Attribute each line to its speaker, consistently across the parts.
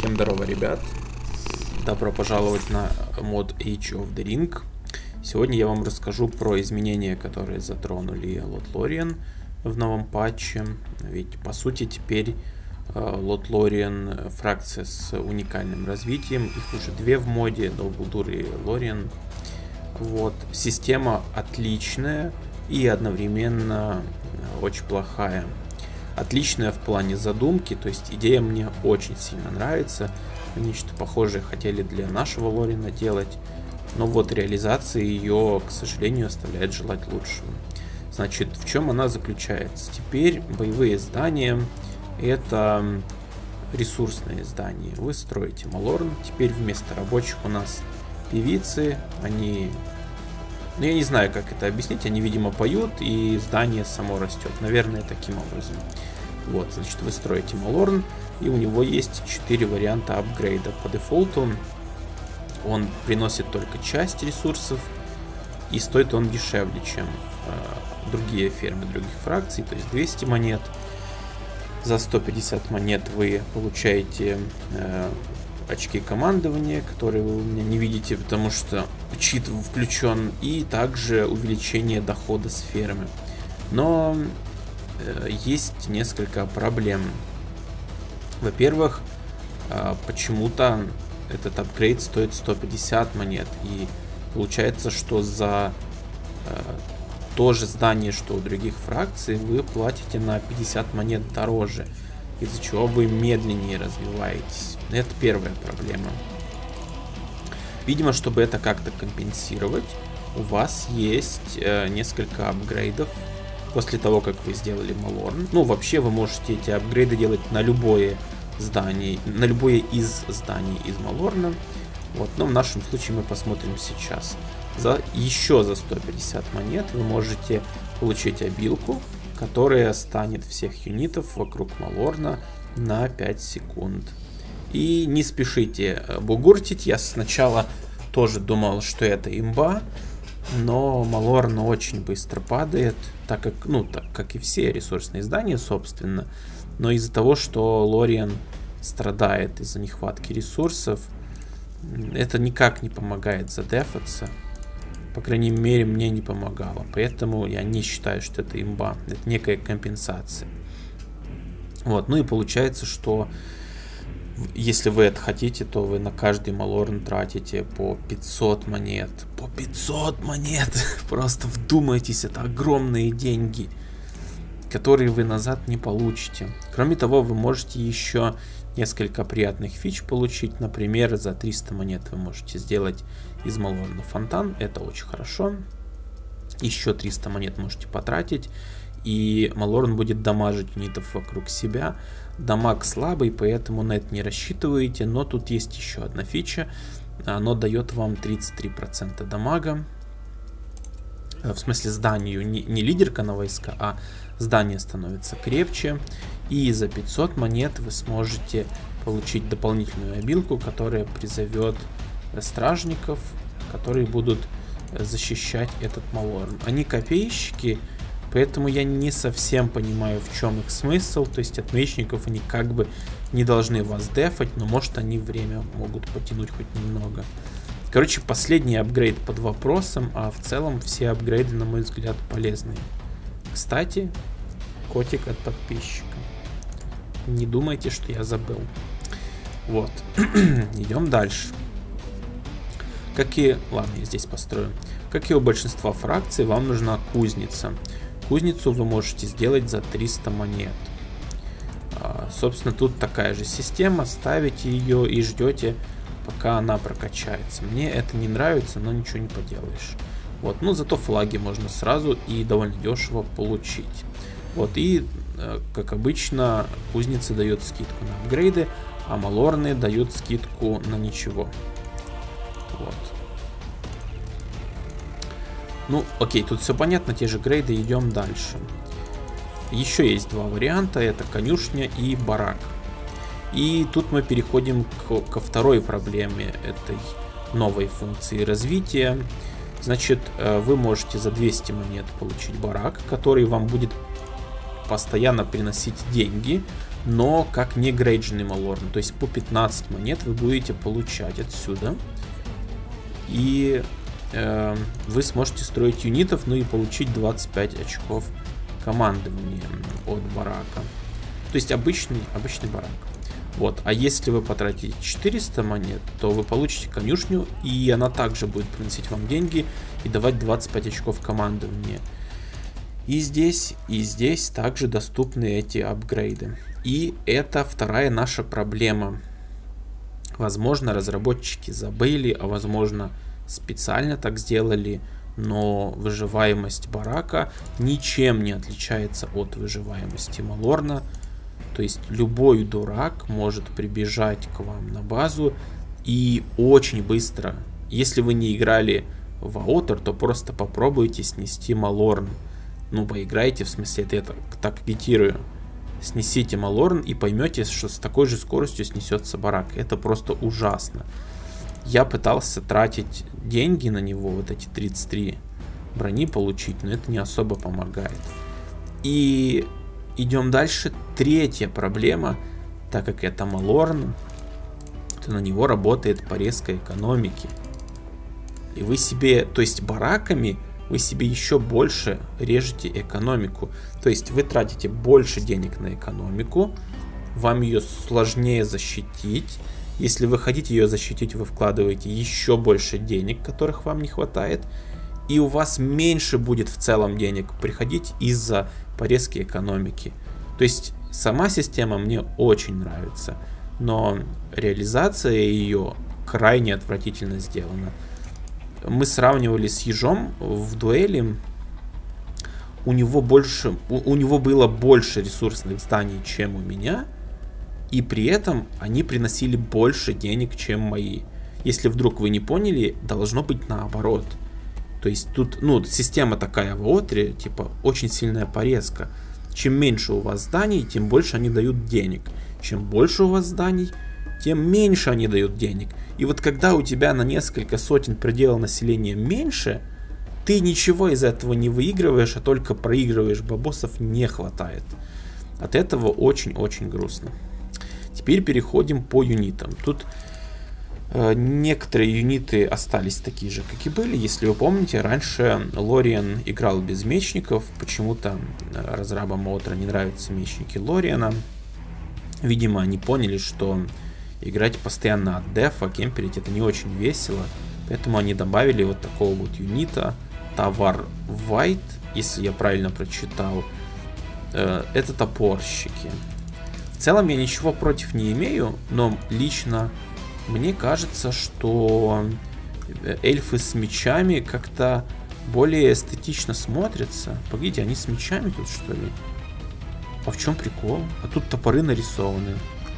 Speaker 1: Всем здорово, ребят! Добро пожаловать на мод Age of the Ring. Сегодня я вам расскажу про изменения, которые затронули Лотлориен в новом патче. Ведь по сути теперь Лотлориен фракция с уникальным развитием. Их уже две в моде, Долгулдур и Лориен. Вот. Система отличная и одновременно очень плохая. Отличная в плане задумки, то есть идея мне очень сильно нравится. Они что-то похожее хотели для нашего Лориена делать, но вот реализация ее, к сожалению, оставляет желать лучшего. Значит, в чем она заключается? Теперь боевые здания — это ресурсные здания. Вы строите Малорн, теперь вместо рабочих у нас певицы, они... Ну, я не знаю, как это объяснить. Они, видимо, поют, и здание само растет. Наверное, таким образом. Вот, значит, вы строите Малорн, и у него есть 4 варианта апгрейда. По дефолту он приносит только часть ресурсов, и стоит он дешевле, чем другие фермы других фракций. То есть 200 монет. За 150 монет вы получаете... очки командования, которые вы у меня не видите, потому что чит включен, и также увеличение дохода с фермы. Но есть несколько проблем. Во-первых, почему-то этот апгрейд стоит 150 монет, и получается, что за то же здание, что у других фракций, вы платите на 50 монет дороже, из-за чего вы медленнее развиваетесь. Это первая проблема. Видимо, чтобы это как-то компенсировать, у вас есть несколько апгрейдов после того, как вы сделали Малорн. Ну, вообще вы можете эти апгрейды делать на любое здание, на любое из зданий из Малорна. Вот, но в нашем случае мы посмотрим сейчас. Еще за 150 монет вы можете получить обилку, которая станет всех юнитов вокруг Малорна на 5 секунд. И не спешите бугуртить. Я сначала тоже думал, что это имба, но Малорн очень быстро падает, так как и все ресурсные здания, собственно. Но из-за того, что Лориен страдает из-за нехватки ресурсов, это никак не помогает задефаться. По крайней мере, мне не помогало. Поэтому я не считаю, что это имба. Это некая компенсация. Вот. Ну и получается, что если вы это хотите, то вы на каждый Малорн тратите по 500 монет. По 500 монет! Просто вдумайтесь, это огромные деньги, которые вы назад не получите. Кроме того, вы можете еще несколько приятных фич получить. Например, за 300 монет вы можете сделать из Малорна фонтан. Это очень хорошо. Еще 300 монет можете потратить, и Малорн будет дамажить юнитов вокруг себя. Дамаг слабый, поэтому на это не рассчитываете. Но тут есть еще одна фича. Оно дает вам 33% дамага. В смысле, зданию, не лидерка на войска, а здание становится крепче. И за 500 монет вы сможете получить дополнительную обилку, которая призовет стражников, которые будут защищать этот Малорн. Они копейщики, поэтому я не совсем понимаю, в чем их смысл. То есть от мечников они как бы не должны вас дефать, но может они время могут потянуть хоть немного. Короче, последний апгрейд под вопросом, а в целом все апгрейды, на мой взгляд, полезные. Кстати, котик от подписчика. Не думайте, что я забыл. Вот. Идем дальше. Ладно, я здесь построю. Как и у большинства фракций, вам нужна кузница. Кузницу вы можете сделать за 300 монет. Собственно, тут такая же система. Ставите ее и ждете, пока она прокачается. Мне это не нравится, но ничего не поделаешь. Вот, ну зато флаги можно сразу и довольно дешево получить. Вот, и как обычно, кузница дает скидку на апгрейды, а Малорны дают скидку на ничего. Вот. Ну, окей, тут все понятно, те же грейды, идем дальше. Еще есть два варианта, это конюшня и барак. И тут мы переходим ко второй проблеме этой новой функции развития. Значит, вы можете за 200 монет получить барак, который вам будет постоянно приносить деньги, но как не грейдженный Малорн. То есть по 15 монет вы будете получать отсюда. И вы сможете строить юнитов, ну и получить 25 очков командования от барака. То есть обычный барак. Вот. А если вы потратите 400 монет, то вы получите конюшню, и она также будет приносить вам деньги и давать 25 очков командования. И здесь также доступны эти апгрейды. И это вторая наша проблема. Возможно, разработчики забыли, а возможно, специально так сделали, но выживаемость барака ничем не отличается от выживаемости Малорна. То есть любой дурак может прибежать к вам на базу и очень быстро, если вы не играли в Аутер, то просто попробуйте снести Малорн. Ну, поиграйте, в смысле, это так агитирую. Снесите Малорн и поймете, что с такой же скоростью снесется барак. Это просто ужасно. Я пытался тратить деньги на него, вот эти 33 брони получить, но это не особо помогает. И идем дальше. Третья проблема, так как это Малорн, то на него работает порезка экономики. И вы себе, то есть бараками, вы себе еще больше режете экономику. То есть вы тратите больше денег на экономику, вам ее сложнее защитить. Если вы хотите ее защитить, вы вкладываете еще больше денег, которых вам не хватает. И у вас меньше будет в целом денег приходить из-за порезки экономики. То есть сама система мне очень нравится, но реализация ее крайне отвратительно сделана. Мы сравнивали с Ежом в дуэли. У него было больше ресурсных зданий, чем у меня. И при этом они приносили больше денег, чем мои. Если вдруг вы не поняли, должно быть наоборот. То есть тут, ну, система такая в Аутре, типа, очень сильная порезка. Чем меньше у вас зданий, тем больше они дают денег. Чем больше у вас зданий, тем меньше они дают денег. И вот когда у тебя на несколько сотен предела населения меньше, ты ничего из этого не выигрываешь, а только проигрываешь. Бабосов не хватает. От этого очень-очень грустно. Теперь переходим по юнитам. Тут некоторые юниты остались такие же, как и были. Если вы помните, раньше Лориан играл без мечников. Почему-то разрабам Аутра не нравятся мечники Лориана. Видимо, они поняли, что играть постоянно от дефа, кемперить, это не очень весело. Поэтому они добавили вот такого вот юнита. Товар White, если я правильно прочитал. Это топорщики. В целом я ничего против не имею, но лично мне кажется, что эльфы с мечами как-то более эстетично смотрятся. Погодите, они с мечами тут, что ли? А в чем прикол? А тут топоры нарисованы.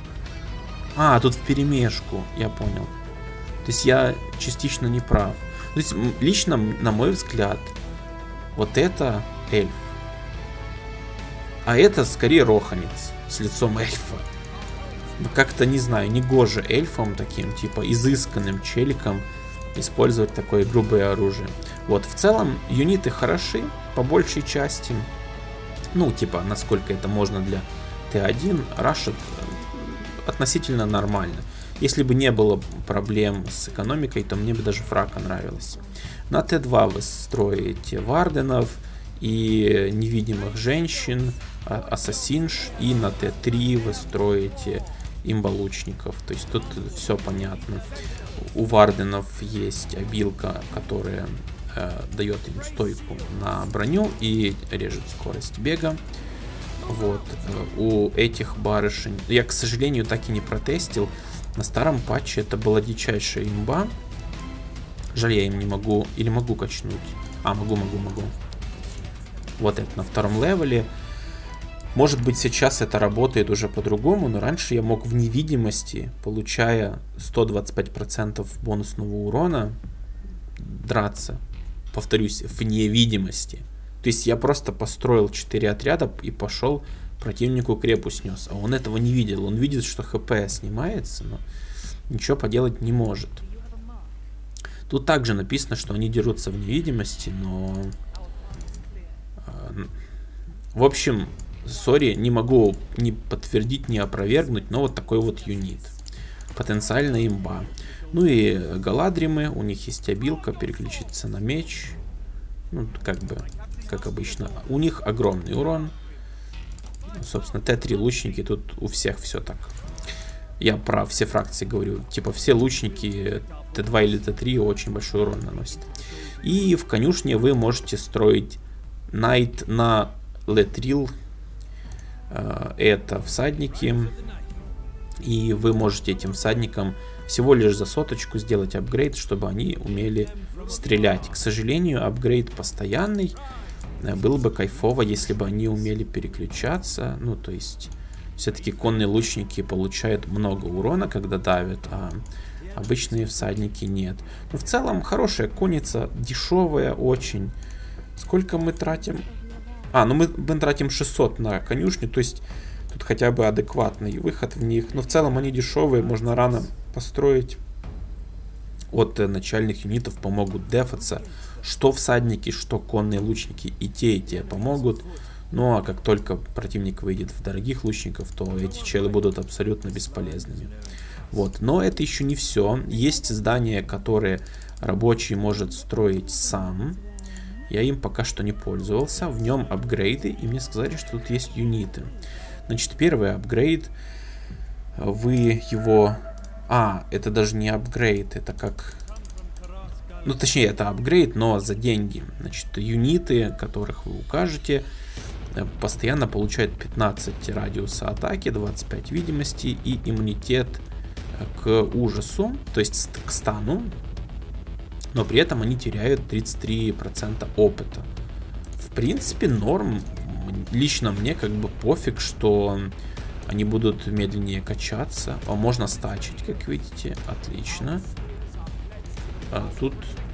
Speaker 1: А, тут вперемешку, я понял. То есть я частично не прав. То есть лично, на мой взгляд, вот это эльф. А это скорее роханец с лицом эльфа. Как-то, не знаю, не гоже эльфам таким, типа, изысканным челиком использовать такое грубое оружие. Вот, в целом, юниты хороши, по большей части. Ну, типа, насколько это можно для Т1, рашит относительно нормально. Если бы не было проблем с экономикой, то мне бы даже фрака нравилось. На Т2 вы строите варденов и невидимых женщин, ассасинш, и на Т3 вы строите имболучников. То есть тут все понятно. У варденов есть обилка, которая дает им стойку на броню и режет скорость бега. Вот. У этих барышень, я, к сожалению, так и не протестил. На старом патче это была дичайшая имба. Жаль, я им не могу, или могу качнуть. А, могу. Вот это на втором левеле. Может быть, сейчас это работает уже по-другому, но раньше я мог в невидимости, получая 125% бонусного урона, драться. Повторюсь, в невидимости. То есть я просто построил 4 отряда и пошел противнику крепу снес. А он этого не видел. Он видит, что хп снимается, но ничего поделать не может. Тут также написано, что они дерутся в невидимости, но... В общем, сори, не могу ни подтвердить, ни опровергнуть, но вот такой вот юнит. Потенциально имба. Ну и Галадримы, у них есть обилка, переключиться на меч. Ну, как бы, как обычно. У них огромный урон. Собственно, Т3 лучники, тут у всех все так. Я про все фракции говорю. Типа все лучники Т2 или Т3 очень большой урон наносят. И в конюшне вы можете строить Найт на Летрил. Это всадники. И вы можете этим всадникам всего лишь за 100 сделать апгрейд, чтобы они умели стрелять. К сожалению, апгрейд постоянный. Было бы кайфово, если бы они умели переключаться. Ну, то есть, все-таки конные лучники получают много урона, когда давят, а обычные всадники нет. Но в целом, хорошая конница, дешевая очень. Сколько мы тратим? Ну мы тратим 600 на конюшню, то есть тут хотя бы адекватный выход в них. Но в целом они дешевые, можно рано построить. От начальных юнитов помогут дефаться. Что всадники, что конные лучники, и те помогут. Ну а как только противник выйдет в дорогих лучников, то эти челы будут абсолютно бесполезными. Вот. Но это еще не все. Есть здания, которые рабочий может строить сам. Я им пока что не пользовался. В нем апгрейды, и мне сказали, что тут есть юниты. Значит, первый апгрейд. Вы его... это даже не апгрейд, это как... Ну, точнее, это апгрейд, но за деньги. Значит, юниты, которых вы укажете, постоянно получают 15 радиуса атаки, 25 видимости и иммунитет к ужасу, то есть к стану. Но при этом они теряют 33% опыта. В принципе, норм. Лично мне как бы пофиг, что они будут медленнее качаться. Можно стачить, как видите. Отлично. А тут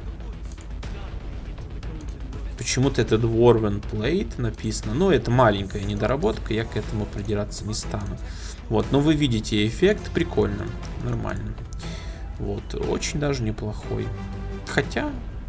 Speaker 1: почему-то это Dwarven Plate написано. Но это маленькая недоработка, я к этому придираться не стану. Вот, но вы видите эффект, прикольно, нормально. Вот, очень даже неплохой. Хотя,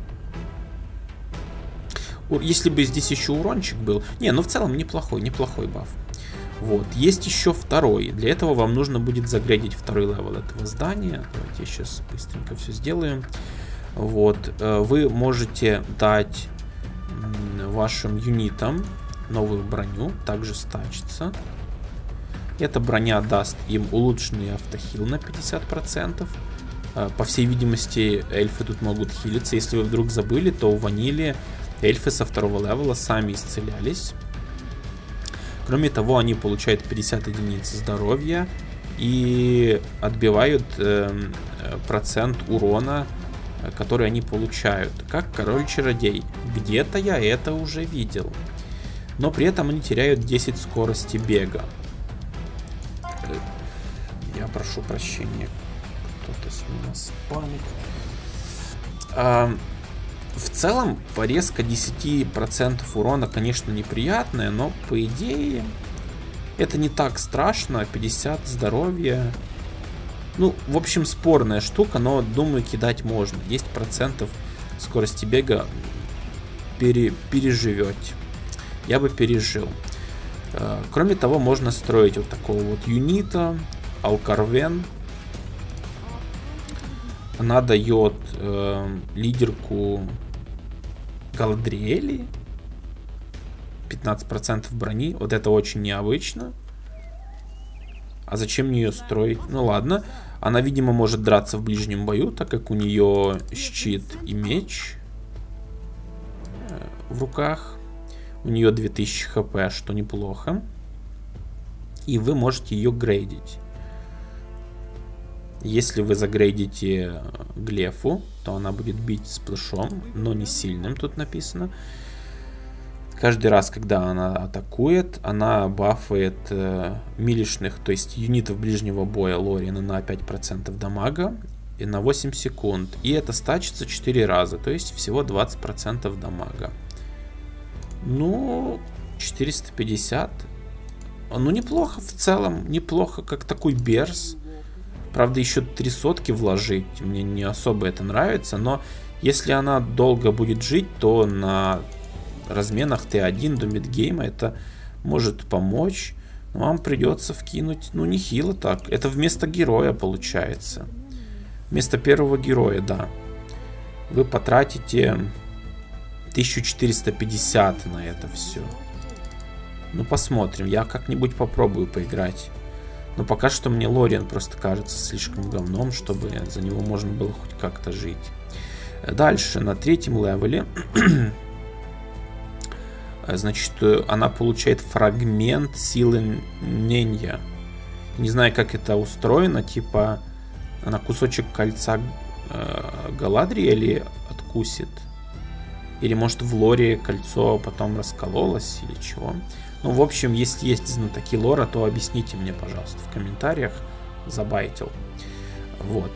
Speaker 1: если бы здесь еще урончик был... ну в целом неплохой баф. Вот, есть еще второй. Для этого вам нужно будет загрейдить второй левел этого здания. Давайте я сейчас быстренько все сделаю. Вот, вы можете дать вашим юнитам новую броню, также стачится. Эта броня даст им улучшенный автохил на 50%. По всей видимости, эльфы тут могут хилиться. Если вы вдруг забыли, то у ванили эльфы со второго левела сами исцелялись. Кроме того, они получают 50 единиц здоровья и отбивают процент урона, который они получают, как король-чародей. Где-то я это уже видел. Но при этом они теряют 10 скорости бега. Я прошу прощения. Кто-то с меня спамит. В целом, порезка 10% урона, конечно, неприятная, но по идее это не так страшно. 50 здоровья. Ну, в общем, спорная штука, но, думаю, кидать можно. 10% скорости бега переживете. Я бы пережил. Кроме того, можно строить вот такого вот юнита, Алкарвен. Она дает лидерку Галадриэли 15% брони. Вот это очень необычно. А зачем мне ее строить? Ну ладно. Она, видимо, может драться в ближнем бою, так как у нее щит и меч в руках. У нее 2000 хп, что неплохо. И вы можете ее грейдить. Если вы загрейдите Глефу, то она будет бить сплэшом, но не сильным, тут написано. Каждый раз, когда она атакует, она бафает милишных, то есть юнитов ближнего боя Лориана на 5% дамага и на 8 секунд. И это стачится 4 раза, то есть всего 20% дамага. Ну, 450. Ну, неплохо в целом, неплохо, как такой берс. Правда, еще 3 сотки вложить, мне не особо это нравится, но если она долго будет жить, то на разменах Т1 до мидгейма это может помочь. Но вам придется вкинуть, ну, нехило так. Это вместо героя получается. Вместо первого героя, да. Вы потратите 1450 на это все. Ну, посмотрим. Я как-нибудь попробую поиграть. Но пока что мне Лориан просто кажется слишком говном, чтобы за него можно было хоть как-то жить. Дальше, на 3-м левеле, значит, она получает фрагмент силы Ненья. Не знаю, как это устроено, типа она кусочек кольца Галадриэля откусит. Или может в лоре кольцо потом раскололось или чего. Ну, в общем, если есть знатоки лора, то объясните мне, пожалуйста, в комментариях. Забайтил. Вот.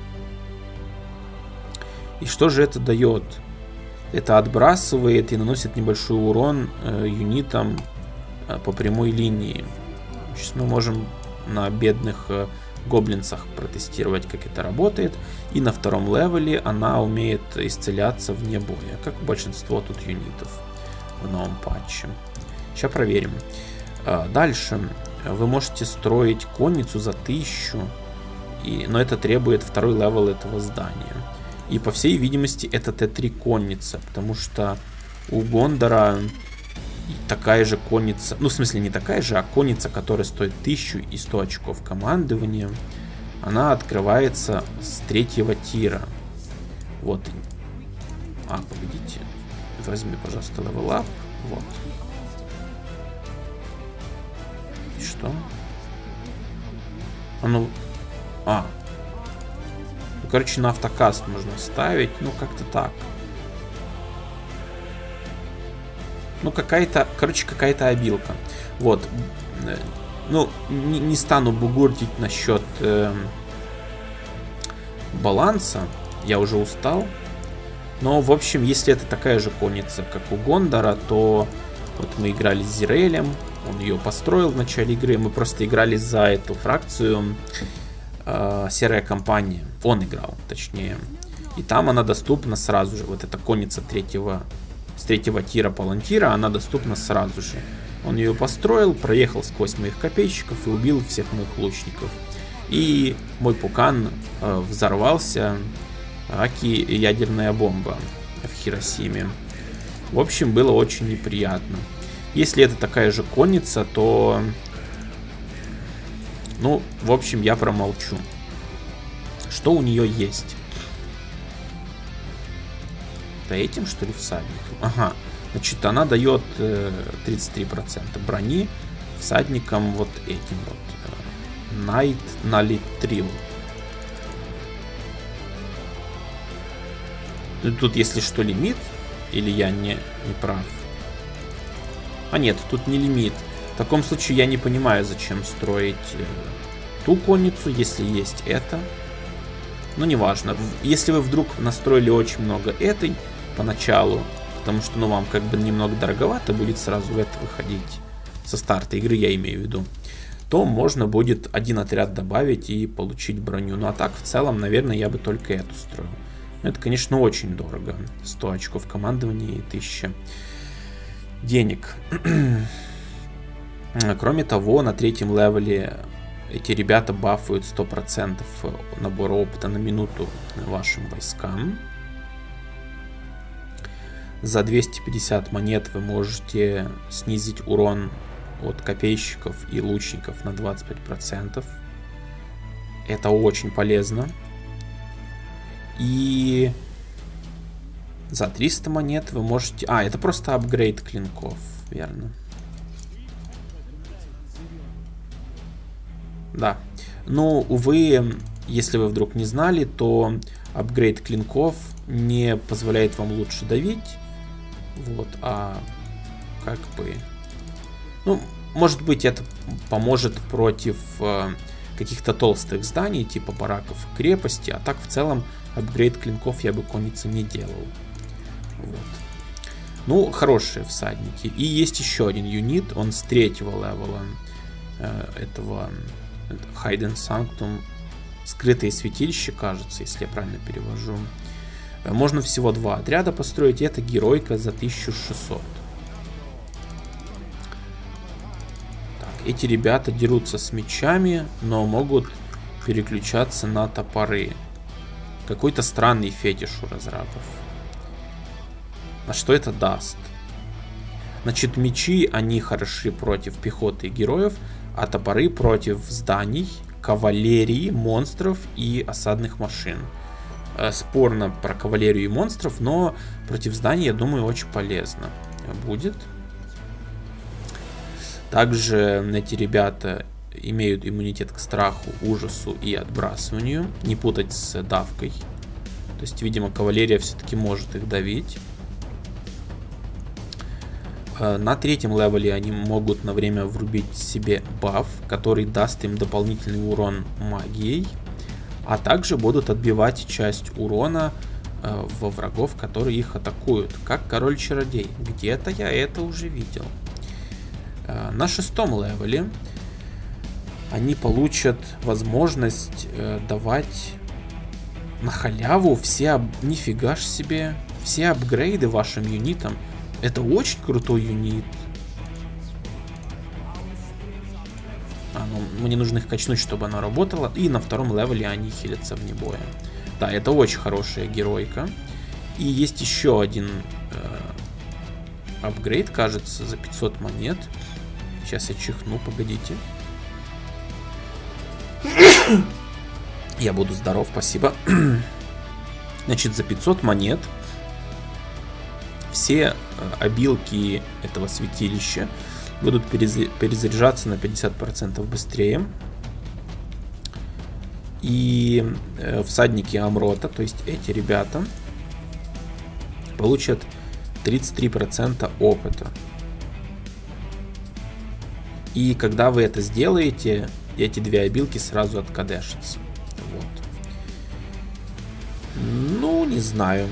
Speaker 1: И что же это дает? Это отбрасывает и наносит небольшой урон юнитам по прямой линии. Сейчас мы можем на бедных гоблинцах протестировать, как это работает. И на 2-м левеле она умеет исцеляться вне боя, как большинство тут юнитов в новом патче. Сейчас проверим. Дальше вы можете строить конницу за 1000, но это требует 2-й левел этого здания. И по всей видимости это Т3 конница, потому что у Гондора такая же конница, ну в смысле не такая же, а конница, которая стоит 1000 и 100 очков командования, она открывается с 3-го тира. Вот. Погодите. Возьми, пожалуйста, левел ап. Вот. И что? Ну, короче, на автокаст можно ставить. Ну, как-то так. Ну, какая-то, короче, какая-то обилка. Вот. Ну, не стану бугуртить насчет баланса. Я уже устал. Но, в общем, если это такая же конница, как у Гондора, то вот мы играли с Зирелем. Он ее построил в начале игры. Мы просто играли за эту фракцию. Серая компания. Он играл, точнее. И там она доступна сразу же. Вот эта конница с 3-го тира Палантира, она доступна сразу же. Он ее построил, проехал сквозь моих копейщиков и убил всех моих лучников. И мой пукан взорвался. Аки ядерная бомба в Хиросиме. В общем, было очень неприятно. Если это такая же конница, то... Ну, в общем, я промолчу. Что у нее есть? Да этим, что ли, всадником? Ага. Значит, она дает 33% брони всадникам вот этим вот. Knight Nalitril. Тут, если что, лимит. Или я не прав? А нет, тут не лимит. В таком случае я не понимаю, зачем строить ту конницу, если есть это. Но неважно. Если вы вдруг настроили очень много этой поначалу, потому что, ну, вам как бы немного дороговато будет сразу в это выходить. Со старта игры я имею в виду. То можно будет один отряд добавить и получить броню. Ну а так, в целом, наверное, я бы только эту строил. Это, конечно, очень дорого. 100 очков командования и 1000 денег. Кроме того, на 3-м левеле эти ребята бафают 100% набора опыта на минуту вашим войскам. За 250 монет вы можете снизить урон от копейщиков и лучников на 25%. Это очень полезно. И за 300 монет вы можете... это просто апгрейд клинков, верно. Да. Ну, увы, если вы вдруг не знали, то апгрейд клинков не позволяет вам лучше давить. Вот, как бы... Ну, может быть, это поможет против каких-то толстых зданий, типа бараков и крепости. А так, в целом, апгрейд клинков я бы коннице не делал. Вот. Ну, хорошие всадники. И есть еще один юнит, он с 3-го левела этого Hidden Sanctum. Скрытые святилища, кажется, если я правильно перевожу. Можно всего 2 отряда построить. Это геройка за 1600. эти ребята дерутся с мечами, но могут переключаться на топоры. Какой-то странный фетиш у разрабов. А что это даст? Значит, мечи, они хороши против пехоты и героев, а топоры против зданий, кавалерии, монстров и осадных машин. Спорно про кавалерию и монстров, но против зданий, я думаю, очень полезно будет. Также эти ребята имеют иммунитет к страху, ужасу и отбрасыванию. Не путать с давкой. То есть, видимо, кавалерия все-таки может их давить. На 3-м левеле они могут на время врубить себе баф, который даст им дополнительный урон магией. А также будут отбивать часть урона во врагов, которые их атакуют. Как король-чародей. Где-то я это уже видел. На 6-м левеле они получат возможность давать на халяву все... Нифига ж себе. Все апгрейды вашим юнитам. Это очень крутой юнит. Мне нужно их качнуть, чтобы оно работало. И на 2-м левеле они хилятся вне боя. Да, это очень хорошая геройка. И есть еще один апгрейд, кажется, за 500 монет. Сейчас я чихну, погодите. Я буду здоров, спасибо. Значит, за 500 монет все обилки этого святилища будут перезаряжаться на 50% быстрее. И всадники Амрота, то есть эти ребята, получат 33% опыта. И когда вы это сделаете, эти две обилки сразу откадешатся. Вот. Ну, не знаю.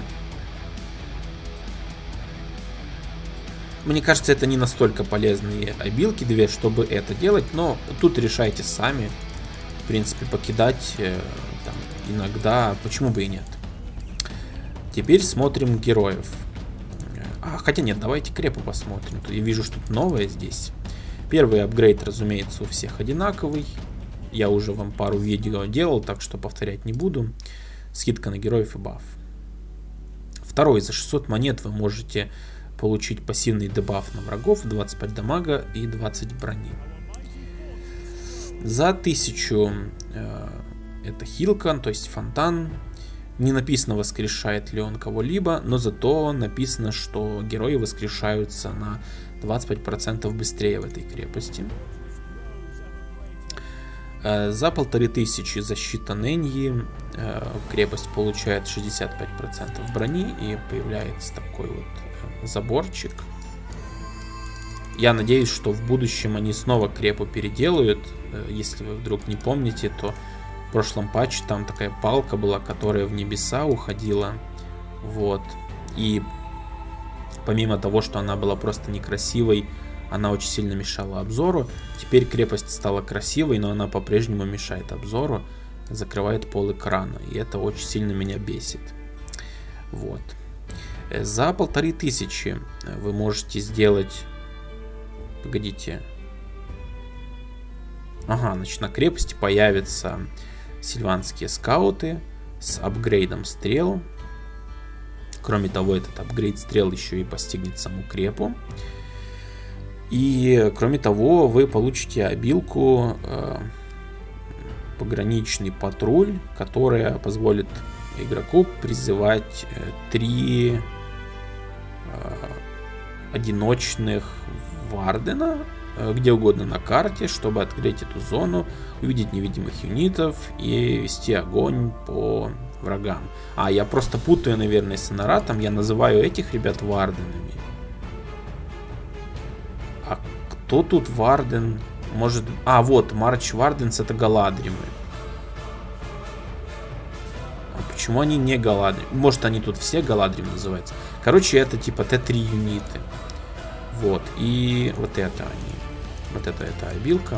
Speaker 1: Мне кажется, это не настолько полезные обилки две, чтобы это делать, но тут решайте сами. В принципе, покидать там, иногда, почему бы и нет. Теперь смотрим героев. Хотя нет, давайте крепу посмотрим. Я вижу, что тут новое здесь. Первый апгрейд, разумеется, у всех одинаковый. Я уже вам пару видео делал, так что повторять не буду. Скидка на героев и баф. Второй, за 600 монет вы можете получить пассивный дебаф на врагов, 25 дамага и 20 брони. За 1000 это хилка, то есть фонтан. Не написано, воскрешает ли он кого-либо, но зато написано, что герои воскрешаются на 25% быстрее в этой крепости. За 1500 защита Нэньи крепость получает 65% брони и появляется такой вот заборчик. Я надеюсь, что в будущем они снова крепу переделают. Если вы вдруг не помните, то в прошлом патче там такая палка была, которая в небеса уходила. Вот. И помимо того, что она была просто некрасивой, она очень сильно мешала обзору. Теперь крепость стала красивой, но она по-прежнему мешает обзору, закрывает пол экрана. И это очень сильно меня бесит. Вот. За 1500 вы можете сделать... Погодите. Ага, значит, на крепости появятся сильванские скауты с апгрейдом стрел. Кроме того, этот апгрейд стрел еще и постигнет саму крепу. И кроме того, вы получите обилку пограничный патруль, которая позволит игроку призывать 3 одиночных вардена где угодно на карте, чтобы открыть эту зону, увидеть невидимых юнитов и вести огонь по врагам. Я просто путаю, наверное, с Анаратом. Я называю этих ребят варденами. А кто тут варден? Может... вот, Марч Варденс — это Галадримы. Почему они не Галадрим? Может, они тут все Галадрим называются. Короче, это типа Т3 юниты. Вот, и вот это они. Вот это обилка.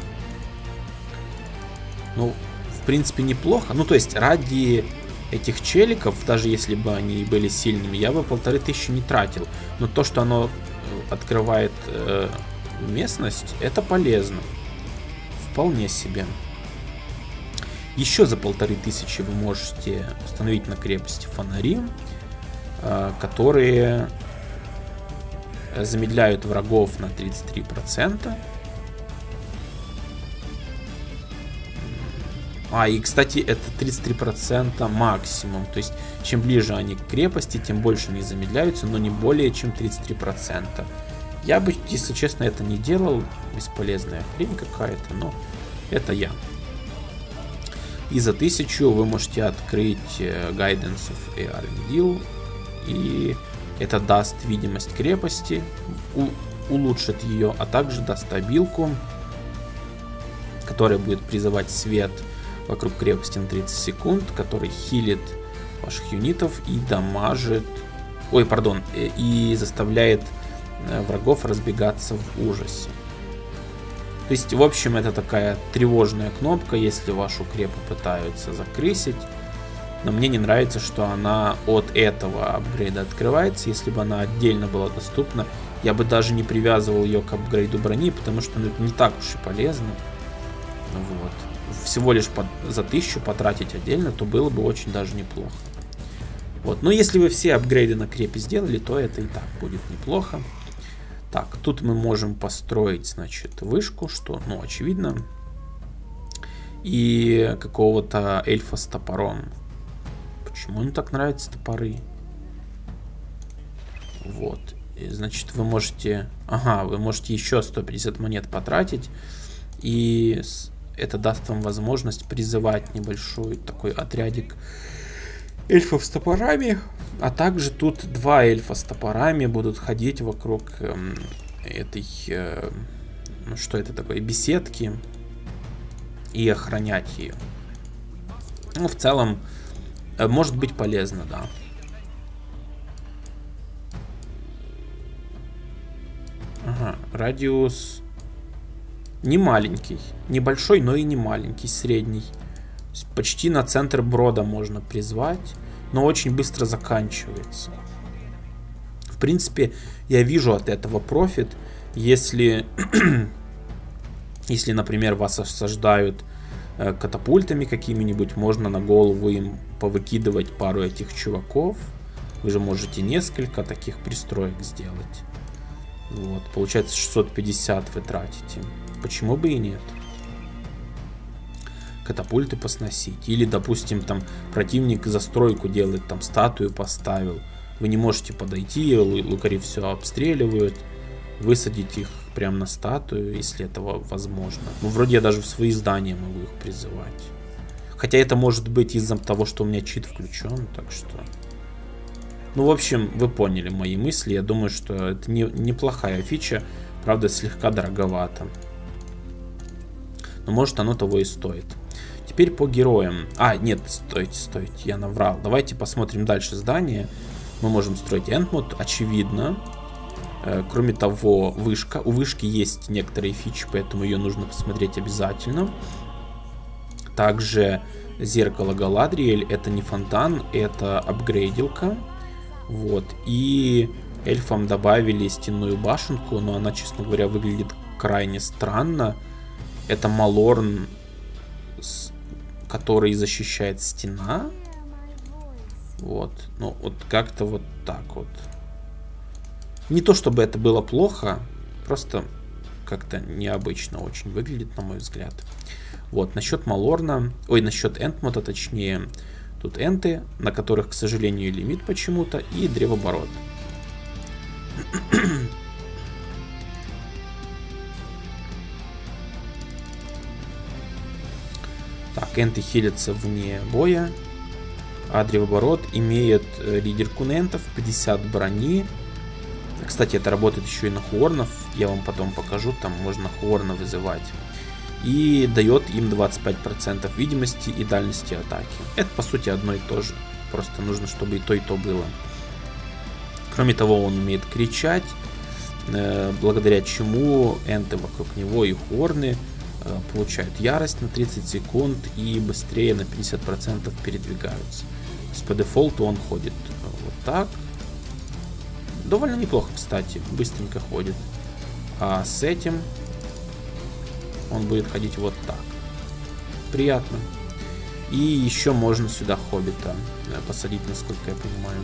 Speaker 1: Ну, в принципе, неплохо. Ну, то есть, ради этих челиков, даже если бы они были сильными, я бы 1500 не тратил. Но то, что оно открывает местность, это полезно. Вполне себе. Еще за 1500 вы можете установить на крепости фонари, которые замедляют врагов на 33%. И, кстати, это 33% максимум. То есть, чем ближе они к крепости, тем больше они замедляются, но не более чем 33%. Я бы, если честно, это не делал. Бесполезная хрень какая-то, но это я. И за 1000 вы можете открыть Guidance of Eärendil. И это даст видимость крепости, улучшит ее, а также даст обилку, которая будет призывать свет вокруг крепости на 30 секунд, который хилит ваших юнитов и дамажит... и заставляет врагов разбегаться в ужасе. То есть, в общем, это такая тревожная кнопка, если вашу крепость пытаются закрысить. Но мне не нравится, что она от этого апгрейда открывается. Если бы она отдельно была доступна, я бы даже не привязывал ее к апгрейду брони, потому что это не так уж и полезно. Вот. Всего лишь за 1000 потратить отдельно, то было бы очень даже неплохо. Вот. Но если вы все апгрейды на крепость сделали, то это и так будет неплохо. Так, тут мы можем построить, значит, вышку, что, ну, очевидно. И какого-то эльфа с топором. Почему им так нравятся топоры? Вот. И, значит, вы можете... вы можете еще 150 монет потратить. И это даст вам возможность призывать небольшой такой отрядик эльфов с топорами. А также тут 2 эльфа с топорами будут ходить вокруг этой... ну, что это такое? Беседки. И охранять ее. Ну, в целом... может быть полезно, да. Радиус не маленький. Небольшой, но и не маленький, средний. Почти на центр брода можно призвать, но очень быстро заканчивается. В принципе, я вижу от этого профит, если, например, вас осаждают катапультами какими-нибудь, можно на голову им повыкидывать пару этих чуваков. Вы же можете несколько таких пристроек сделать. Вот, получается 650 вы тратите. Почему бы и нет? Катапульты посносить. Или, допустим, там противник застройку делает, там статую поставил. Вы не можете подойти, лукари все обстреливают. Высадить их прямо на статую, если это возможно. Ну, вроде я даже в свои здания могу их призывать. Хотя это может быть из-за того, что у меня чит включен, так что... Ну, в общем, вы поняли мои мысли. Я думаю, что это неплохая фича. Правда, слегка дороговато. Но может оно того и стоит. Теперь по героям. Нет, стойте, я наврал. Давайте посмотрим дальше здание. Мы можем строить Энтмуд, очевидно. Кроме того, вышка. У вышки есть некоторые фичи, поэтому ее нужно посмотреть обязательно. Также зеркало Галадриэль. Это не фонтан, это апгрейдилка. Вот. И эльфам добавили стенную башенку, но она, честно говоря, выглядит крайне странно. Это Малорн, который защищает стена. Вот. Ну, вот как-то вот так вот. Не то чтобы это было плохо, просто как-то необычно очень выглядит, на мой взгляд. Вот, насчет Малорна, насчет Энтмута, точнее, тут энты, на которых, к сожалению, лимит почему-то, и древоборот. Так, энты хилятся вне боя, а древоборот имеет лидерку на энтов, 50 брони. Кстати, это работает еще и на хуорнов, я вам потом покажу, там можно хуорна вызывать. И дает им 25% видимости и дальности атаки. Это, по сути, одно и то же. Просто нужно, чтобы и то было. Кроме того, он умеет кричать, благодаря чему энты вокруг него и хуорны получают ярость на 30 секунд и быстрее на 50% передвигаются. То есть по дефолту он ходит вот так. Довольно неплохо, кстати, быстренько ходит. А с этим он будет ходить вот так. Приятно. И еще можно сюда хоббита посадить, насколько я понимаю.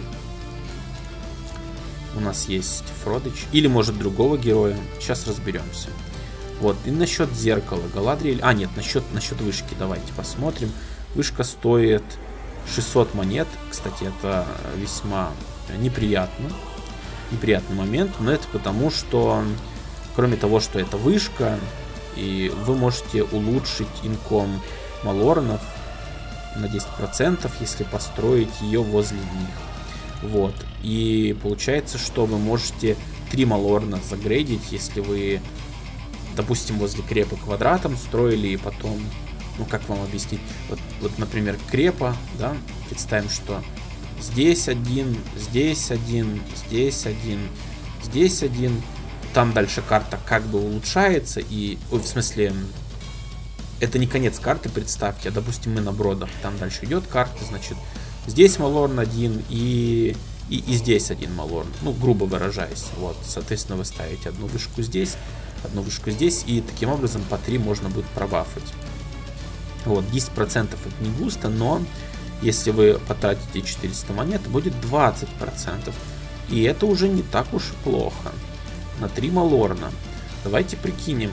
Speaker 1: У нас есть Фродич. Или, может, другого героя. Сейчас разберемся. Вот. И насчет зеркала. Галадриэль. А, нет, насчет вышки. Давайте посмотрим. Вышка стоит 600 монет. Кстати, это весьма неприятно. Неприятный момент. Но это потому, что, кроме того, что это вышка, и вы можете улучшить инком Малорнов на 10%, если построить ее возле них. Вот. И получается, что вы можете 3 Малорна загрейдить, если вы, допустим, возле крепа квадратом строили, и потом, ну как вам объяснить, вот например, крепа, да, представим, что здесь один, здесь один, здесь один, здесь один, там дальше карта как бы улучшается, и, в смысле, это не конец карты, представьте, а, допустим, мы на бродах, там дальше идет карта, значит, здесь Малорн один и здесь один Малорн, ну, грубо выражаясь, вот, соответственно, вы ставите одну вышку здесь, и таким образом по 3 можно будет пробафать. Вот, 10% это не густо, но если вы потратите 400 монет, будет 20%, и это уже не так уж и плохо. На 3 Малорна. Давайте прикинем.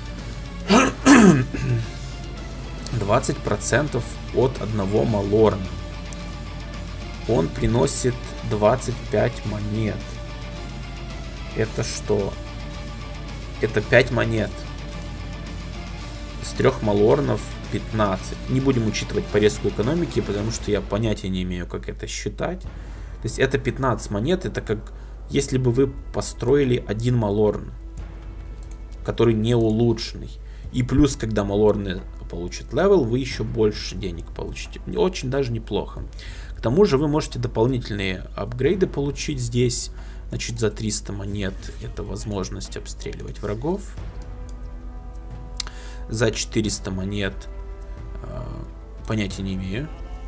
Speaker 1: 20% от одного Малорна. Он приносит 25 монет. Это что? Это 5 монет. Из 3 Малорнов 15. Не будем учитывать порезку экономики, потому что я понятия не имею, как это считать. То есть это 15 монет. Это как если бы вы построили один Малорн, который не улучшенный. И плюс, когда Малорны получат левел, вы еще больше денег получите. Очень даже неплохо. К тому же вы можете дополнительные апгрейды получить здесь. Значит, за 300 монет это возможность обстреливать врагов. За 400 монет понятия не имею.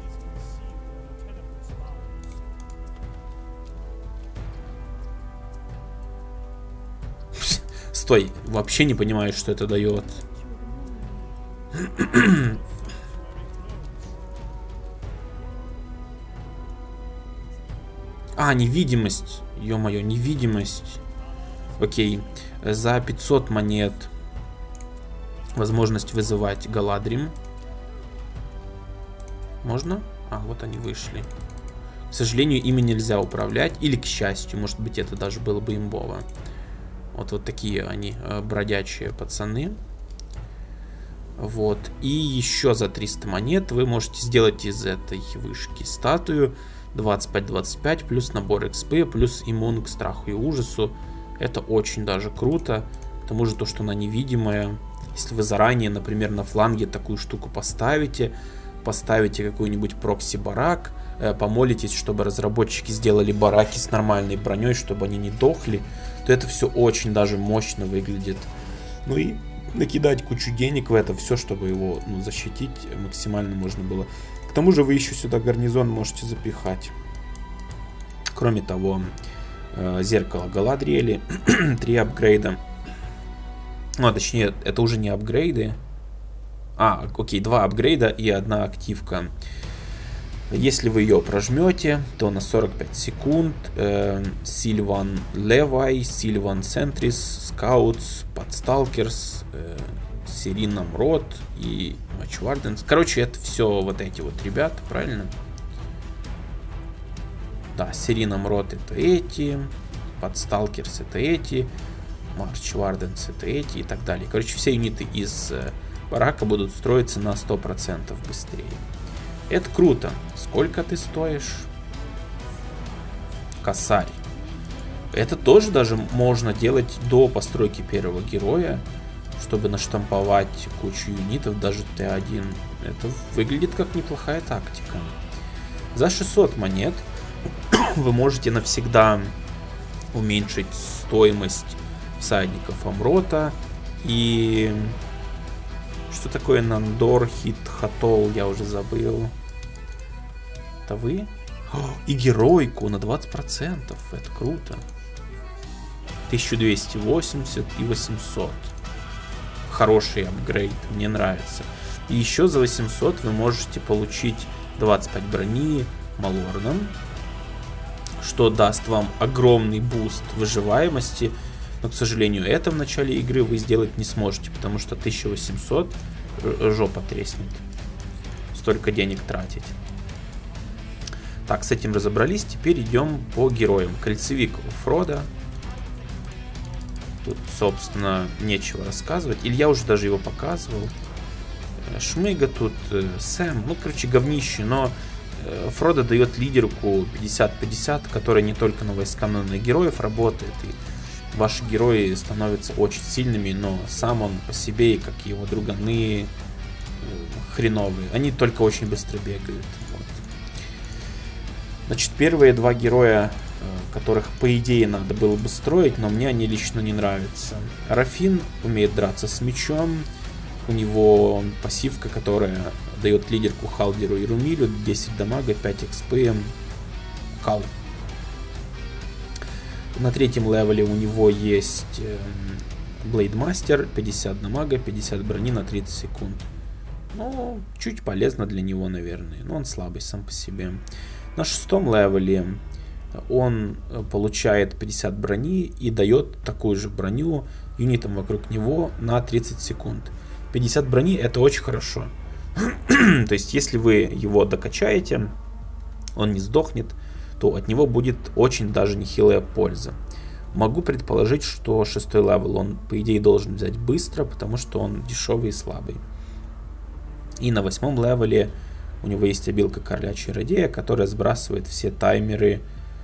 Speaker 1: Стой, вообще не понимаю, что это дает. А, невидимость. Ё-моё, невидимость. Окей. За 500 монет возможность вызывать Галадрим. Можно? А, вот они вышли. К сожалению, ими нельзя управлять. Или, к счастью, может быть, это даже было бы имбово. Вот такие они, бродячие пацаны. Вот. И еще за 300 монет вы можете сделать из этой вышки статую 25-25, плюс набор XP, плюс иммун к страху и ужасу. Это очень даже круто. К тому же то, что она невидимая. Если вы заранее, например, на фланге такую штуку поставите какой-нибудь прокси-барак, помолитесь, чтобы разработчики сделали бараки с нормальной броней, чтобы они не дохли, то это все очень даже мощно выглядит. Ну и накидать кучу денег в это все, чтобы его защитить максимально можно было. К тому же вы еще сюда гарнизон можете запихать. Кроме того, зеркало Галадриэли, 3 апгрейда. Ну, точнее, это уже не апгрейды. А, окей, 2 апгрейда и 1 активка. Если вы ее прожмете, то на 45 секунд Сильван Левай, Сильван Сентрис, Скаутс, Подсталкерс, Сирина Мрот и Мачварденс. Короче, это все вот эти вот ребята, правильно? Да, Сирина Мрот это эти, Подсталкерс это эти, Мачварденс это эти и так далее. Короче, все юниты из барака будут строиться на 100% быстрее. Это круто. Сколько ты стоишь? Косарь. Это тоже даже можно делать до постройки первого героя, чтобы наштамповать кучу юнитов, даже Т1. Это выглядит как неплохая тактика. За 600 монет вы можете навсегда уменьшить стоимость всадников Амрота. И что такое Нандор Хит Хатол? Я уже забыл. Это вы? И геройку на 20%. Это круто. 1280 и 800. Хороший апгрейд, мне нравится. И еще за 800 вы можете получить 25 брони Малорном, что даст вам огромный буст выживаемости. Но, к сожалению, это в начале игры вы сделать не сможете, потому что 1800 жопа треснет. Столько денег тратить. Так, с этим разобрались. Теперь идем по героям. Кольцевик у Фрода. Тут, собственно, нечего рассказывать. Или я уже даже его показывал. Шмыга тут, Сэм. Ну, короче, говнище. Но Фродо дает лидерку 50-50, которая не только на войска, но и на героев работает. И ваши герои становятся очень сильными, но сам он по себе, и как его друганы, хреновые. Они только очень быстро бегают. Вот. Значит, первые два героя, которых, по идее, надо было бы строить, но мне они лично не нравятся. Рафин умеет драться с мечом. У него пассивка, которая дает лидерку Халдеру и Румилю 10 дамага, 5 экспы. Кал. На третьем левеле у него есть Блейдмастер, 50 дамага, 50 брони на 30 секунд. Ну, чуть полезно для него, наверное. Но он слабый сам по себе. На шестом левеле он получает 50 брони и дает такую же броню юнитам вокруг него на 30 секунд. 50 брони это очень хорошо. То есть, если вы его докачаете, он не сдохнет, то от него будет очень даже нехилая польза. Могу предположить, что шестой левел он, по идее, должен взять быстро, потому что он дешевый и слабый. И на восьмом левеле у него есть обилка Короля Чародея, которая сбрасывает все таймеры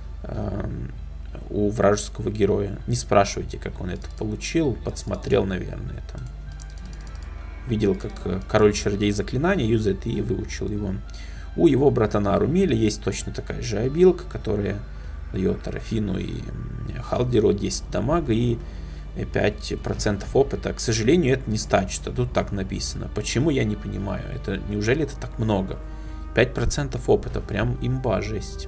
Speaker 1: у вражеского героя. Не спрашивайте, как он это получил, подсмотрел, наверное, это. Видел, как Король Чародей заклинания юзает и выучил его. У его братана Румиля есть точно такая же обилка, которая дает Рафину и Халдеру 10 дамага и 5% опыта. К сожалению, это не стачится. Тут так написано. Почему, я не понимаю. Неужели это так много? 5% опыта. Прям имба жесть.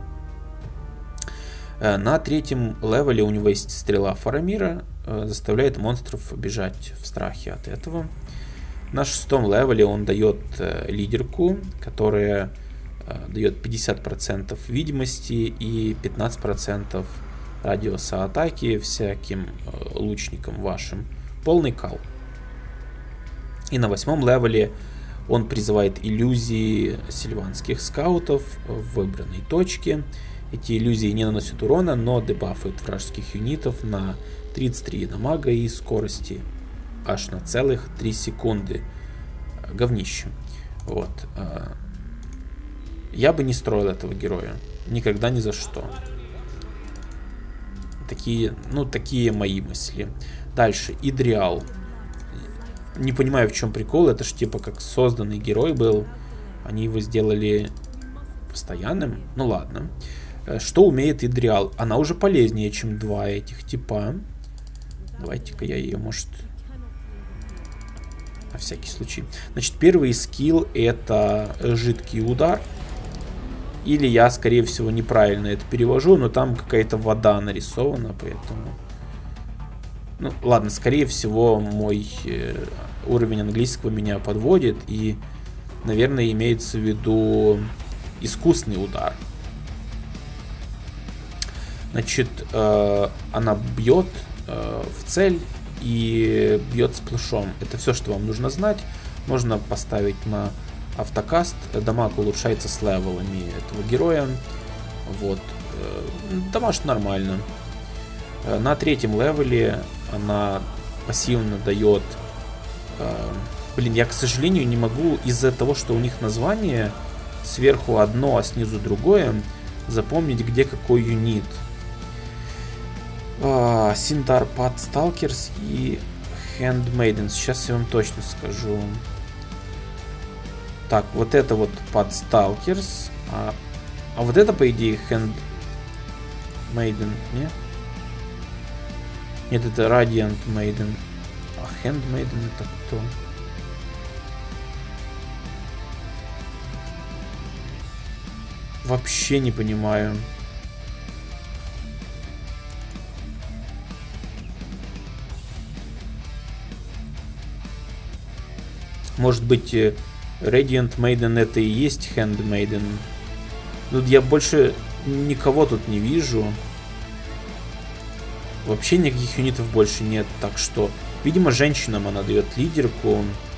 Speaker 1: На третьем левеле у него есть стрела Фарамира. Заставляет монстров бежать в страхе от этого. На шестом левеле он дает лидерку, которая дает 50% видимости и 15% радиуса атаки всяким лучникам вашим. Полный кал. И на восьмом левеле он призывает иллюзии сильванских скаутов в выбранной точке. Эти иллюзии не наносят урона, но дебафают вражеских юнитов на 33 дамага и скорости аж на целых 3 секунды. Говнище. Вот. Я бы не строил этого героя. Никогда ни за что. Такие мои мысли. Дальше. Идриал. Не понимаю, в чем прикол. Это ж типа как созданный герой был. Они его сделали постоянным. Ну ладно. Что умеет Идриал? Она уже полезнее, чем два этих типа. Давайте-ка я ее, может... На всякий случай. Значит, первый скилл это жидкий удар. Или я, скорее всего, неправильно это перевожу, но там какая-то вода нарисована, поэтому... Ну, ладно, скорее всего, мой уровень английского меня подводит, и, наверное, имеется в виду искусный удар. Значит, она бьет в цель и бьет сплэшом. Это все, что вам нужно знать. Можно поставить на автокаст. Дамаг улучшается с левелами этого героя. Вот. Дамаг нормально. На третьем левеле она пассивно дает... Блин, я, к сожалению, не могу из-за того, что у них название сверху одно, а снизу другое, запомнить, где какой юнит. Синдар Пад Сталкерс и Handmaiden. Сейчас я вам точно скажу. Так, вот это вот Пад Сталкерс. А вот это, по идее, Handmaiden, не? Нет, это Radiant Maiden. А Handmaiden это кто? Вообще не понимаю. Может быть, Radiant Maiden это и есть Hand Maiden. Тут я больше никого тут не вижу. Вообще никаких юнитов больше нет. Так что, видимо, женщинам она дает лидерку.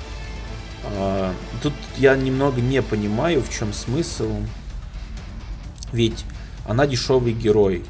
Speaker 1: Тут я немного не понимаю, в чем смысл. Ведь она дешевый герой.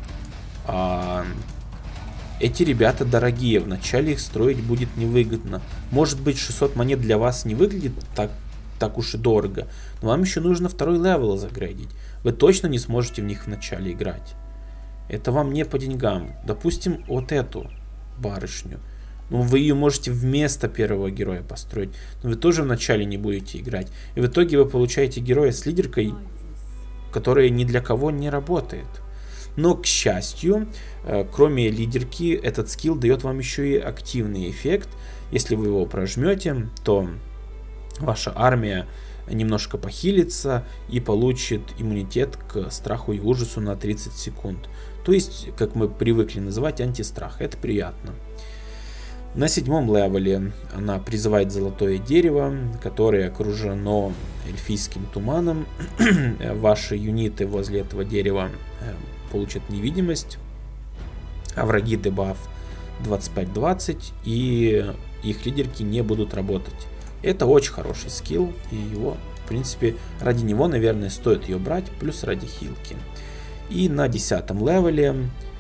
Speaker 1: Эти ребята дорогие. Вначале их строить будет невыгодно. Может быть, 600 монет для вас не выглядит так уж и дорого. Но вам еще нужно второй левел загрейдить. Вы точно не сможете в них вначале играть. Это вам не по деньгам. Допустим, вот эту барышню. Ну, вы ее можете вместо первого героя построить. Но вы тоже вначале не будете играть. И в итоге вы получаете героя с лидеркой, которая ни для кого не работает. Но, к счастью, кроме лидерки, этот скилл дает вам еще и активный эффект. Если вы его прожмете, то ваша армия немножко похилится и получит иммунитет к страху и ужасу на 30 секунд. То есть, как мы привыкли называть, антистрах. Это приятно. На 7-м левеле она призывает золотое дерево, которое окружено эльфийским туманом. Ваши юниты возле этого дерева получат невидимость, а враги дебаф 25-20, и их лидерки не будут работать. Это очень хороший скилл, и его, в принципе, ради него, наверное, стоит ее брать, плюс ради хилки. И на 10-м левеле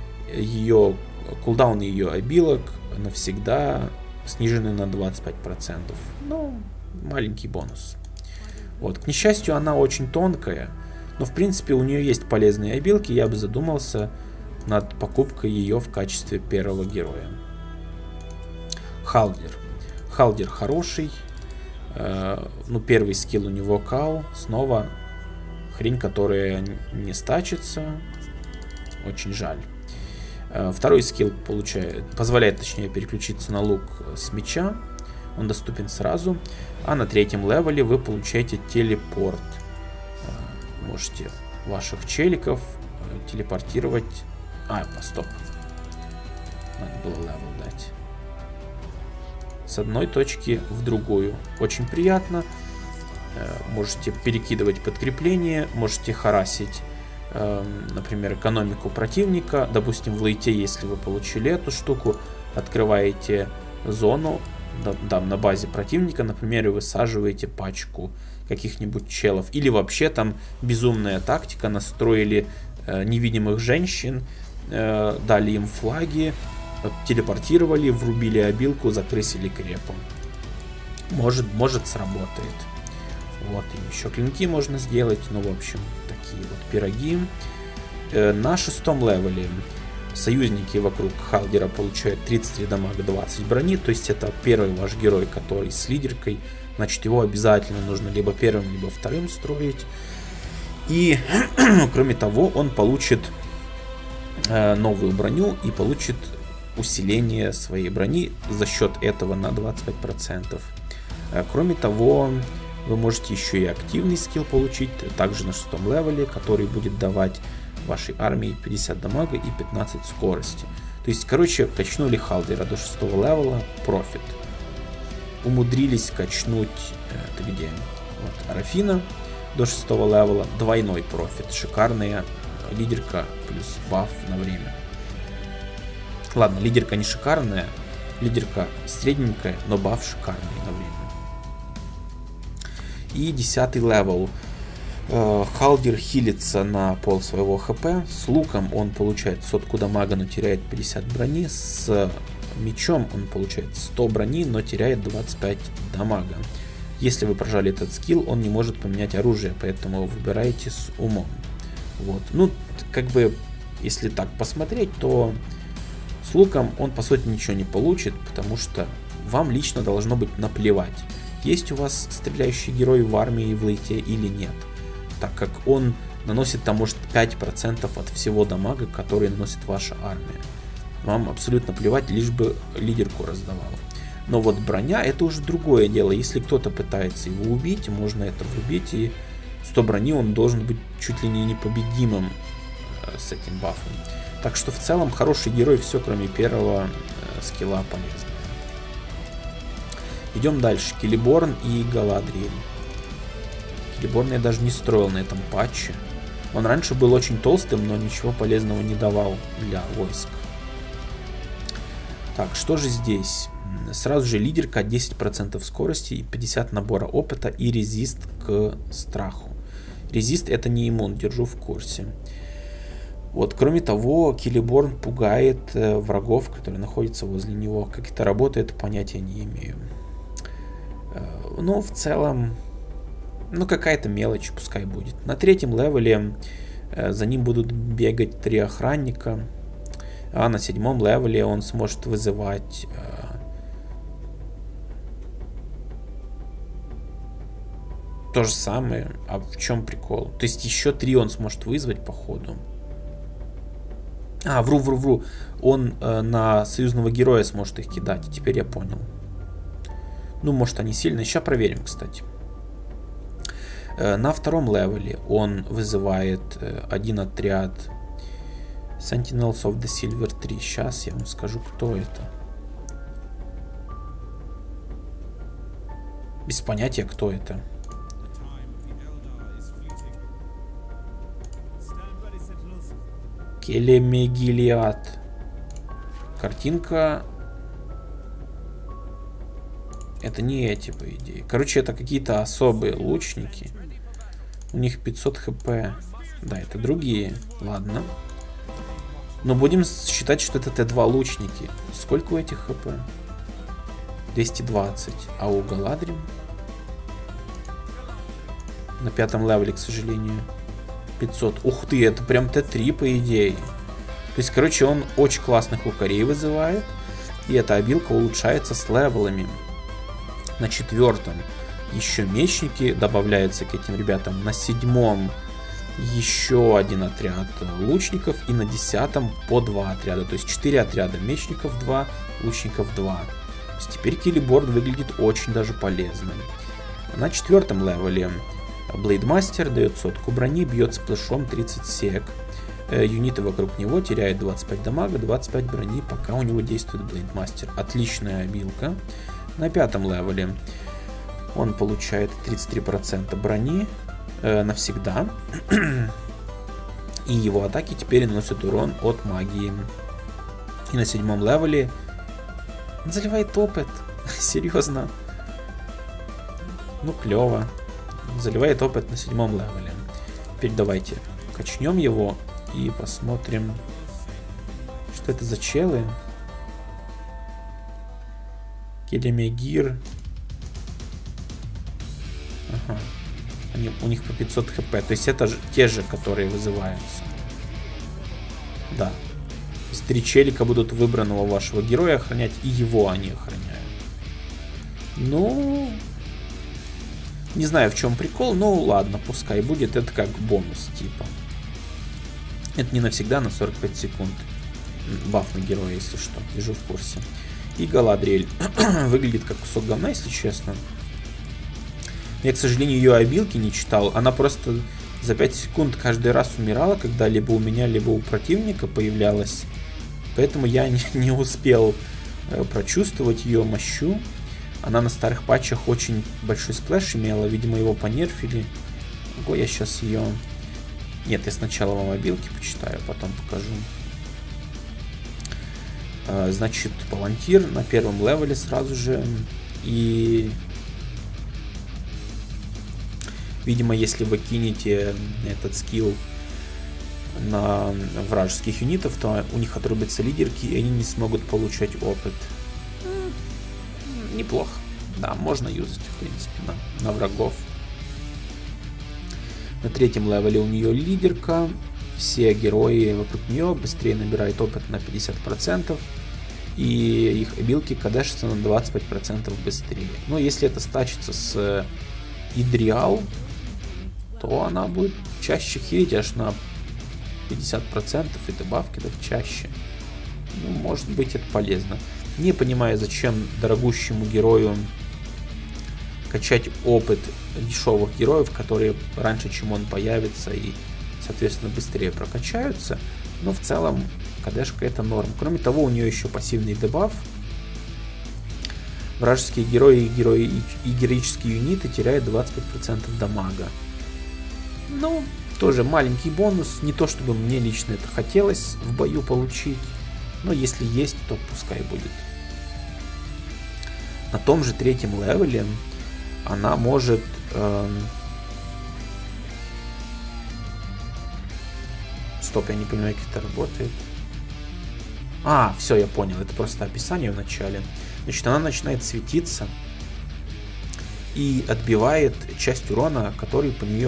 Speaker 1: кулдаун ее обилок навсегда снижены на 25%. Ну, маленький бонус. Вот. К несчастью, она очень тонкая, но в принципе у нее есть полезные обилки. Я бы задумался над покупкой ее в качестве первого героя. Халдер. Халдер хороший. Ну, первый скилл у него кал. Снова хрень, которая не стачится. Очень жаль. Второй скилл позволяет, точнее, переключиться на лук с меча. Он доступен сразу. А на 3-м левеле вы получаете телепорт. Можете ваших челиков телепортировать. Стоп. Надо было левел дать. С одной точки в другую. Очень приятно. Можете перекидывать подкрепление. Можете харасить, например, экономику противника. Допустим, в лейте, если вы получили эту штуку, открываете зону там на базе противника, например, и высаживаете пачку каких-нибудь челов. Или вообще там безумная тактика. Настроили невидимых женщин, дали им флаги, телепортировали, врубили обилку, закрысили крепом. Может сработает. Вот, и еще клинки можно сделать. Ну, в общем, такие вот пироги. На 6-м левеле союзники вокруг Халдера получают 33 дамага, 20 брони. То есть это первый ваш герой, который с лидеркой. Значит, его обязательно нужно либо первым, либо вторым строить. И, кроме того, он получит новую броню и получит усиление своей брони за счет этого на 25%. Кроме того, вы можете еще и активный скилл получить, также на 6-м левеле, который будет давать вашей армии 50 дамага и 15 скорости. То есть, короче, качнули Халдера до 6-го левела, профит. Умудрились качнуть, это где? Вот, Арафина до 6-го левела, двойной профит, шикарная лидерка плюс баф на время. Ладно, лидерка не шикарная, лидерка средненькая, но баф шикарный на время. И 10-й левел. Халдер хилится на пол своего хп. С луком он получает сотку дамага, но теряет 50 брони. С мечом он получает 100 брони, но теряет 25 дамага. Если вы прожали этот скилл, он не может поменять оружие, поэтому выбирайте с умом. Вот. Ну, как бы, если так посмотреть, то с луком он, по сути, ничего не получит, потому что вам лично должно быть наплевать, есть у вас стреляющий герой в армии в лейте или нет, так как он наносит там, может, 5% от всего дамага, который наносит ваша армия. Вам абсолютно плевать, лишь бы лидерку раздавал. Но вот броня — это уже другое дело. Если кто-то пытается его убить, можно это врубить, и 100 брони он должен быть чуть ли не непобедимым с этим бафом. Так что в целом хороший герой, все кроме первого скилла полезно. Идем дальше. Келеборн и Галадриэль. Келеборн я даже не строил на этом патче. Он раньше был очень толстым, но ничего полезного не давал для войск. Так, что же здесь? Сразу же лидерка, 10% скорости, 50 набора опыта и резист к страху. Резист это не иммун, держу в курсе. Вот, кроме того, Келеборн пугает врагов, которые находятся возле него. Как это работает, понятия не имею. Но в целом, ну какая-то мелочь пускай будет. На 3-м левеле за ним будут бегать 3 охранника. А на 7-м левеле он сможет вызывать... то же самое. А в чем прикол? То есть еще 3 он сможет вызвать по ходу. А, вру. Он на союзного героя сможет их кидать. Теперь я понял. Ну, может, они сильные. Сейчас проверим, кстати. На 2-м левеле он вызывает один отряд Sentinels of the Silver 3. Сейчас я вам скажу, кто это. Без понятия, кто это. Келемегилиад. Картинка. Это не эти, по идее. Короче, это какие-то особые лучники. У них 500 хп. Да, это другие. Ладно. Но будем считать, что это Т2 лучники. Сколько у этих хп? 220. А у Галадрим? На 5-м левеле, к сожалению, 500. Ух ты, это прям Т3, по идее. То есть, короче, он очень классных лукарей вызывает. И эта обилка улучшается с левелами. На 4-м еще мечники добавляются к этим ребятам. На 7-м еще один отряд лучников. И на 10-м по 2 отряда. То есть 4 отряда мечников 2, лучников 2. То есть теперь Келеборн выглядит очень даже полезным. На 4-м левеле Блейдмастер дает 100 брони, бьет сплэшом 30 сек. Юниты вокруг него теряют 25 дамага, 25 брони, пока у него действует Блейдмастер. Отличная обилка. На 5-м левеле он получает 33% брони навсегда. И его атаки теперь наносят урон от магии. И на 7-м левеле он заливает опыт. Серьезно. Ну, клево. Заливает опыт на 7-м левеле. Теперь давайте качнем его и посмотрим, что это за челы. Келемегир. Ага. У них по 500 хп. То есть это же те же, которые вызываются. Да. То есть 3 челика будут выбранного вашего героя охранять, и его они охраняют. Ну... Не знаю, в чем прикол, но ладно, пускай будет. Это как бонус, типа. Это не навсегда, на 45 секунд. Баф на героя, если что. Держу в курсе. И Галадриэль выглядит как кусок говна, если честно. Я, к сожалению, ее обилки не читал. Она просто за 5 секунд каждый раз умирала, когда либо у меня, либо у противника появлялась. Поэтому я не успел прочувствовать ее мощу. Она на старых патчах очень большой сплэш имела. Видимо, его понерфили. Ого, я сейчас ее... Нет, я сначала вам обилки почитаю, потом покажу. Значит, Палантир на 1-м левеле сразу же. И... Видимо, если вы кинете этот скилл на вражеских юнитов, то у них отрубятся лидерки, и они не смогут получать опыт. Неплохо. Да, можно юзать, в принципе, на врагов. На 3-м левеле у нее лидерка. Все герои вокруг нее быстрее набирают опыт на 50%. И их обилки кадешатся на 25% быстрее. Но если это стачится с Идриал, то она будет чаще хилить аж на 50%, и добавки так чаще. Ну, может быть, это полезно. Не понимаю, зачем дорогущему герою качать опыт дешевых героев, которые раньше, чем он появится, и, соответственно, быстрее прокачаются. Но в целом КДшка это норм. Кроме того, у нее еще пассивный дебаф. Вражеские герои и героические юниты теряют 25% дамага. Ну, тоже маленький бонус. Не то чтобы мне лично это хотелось в бою получить. Но если есть, то пускай будет. На том же 3-м левеле она может... Стоп, я не понимаю, как это работает. А, все, я понял. Это просто описание в начале. Значит, она начинает светиться и отбивает часть урона, который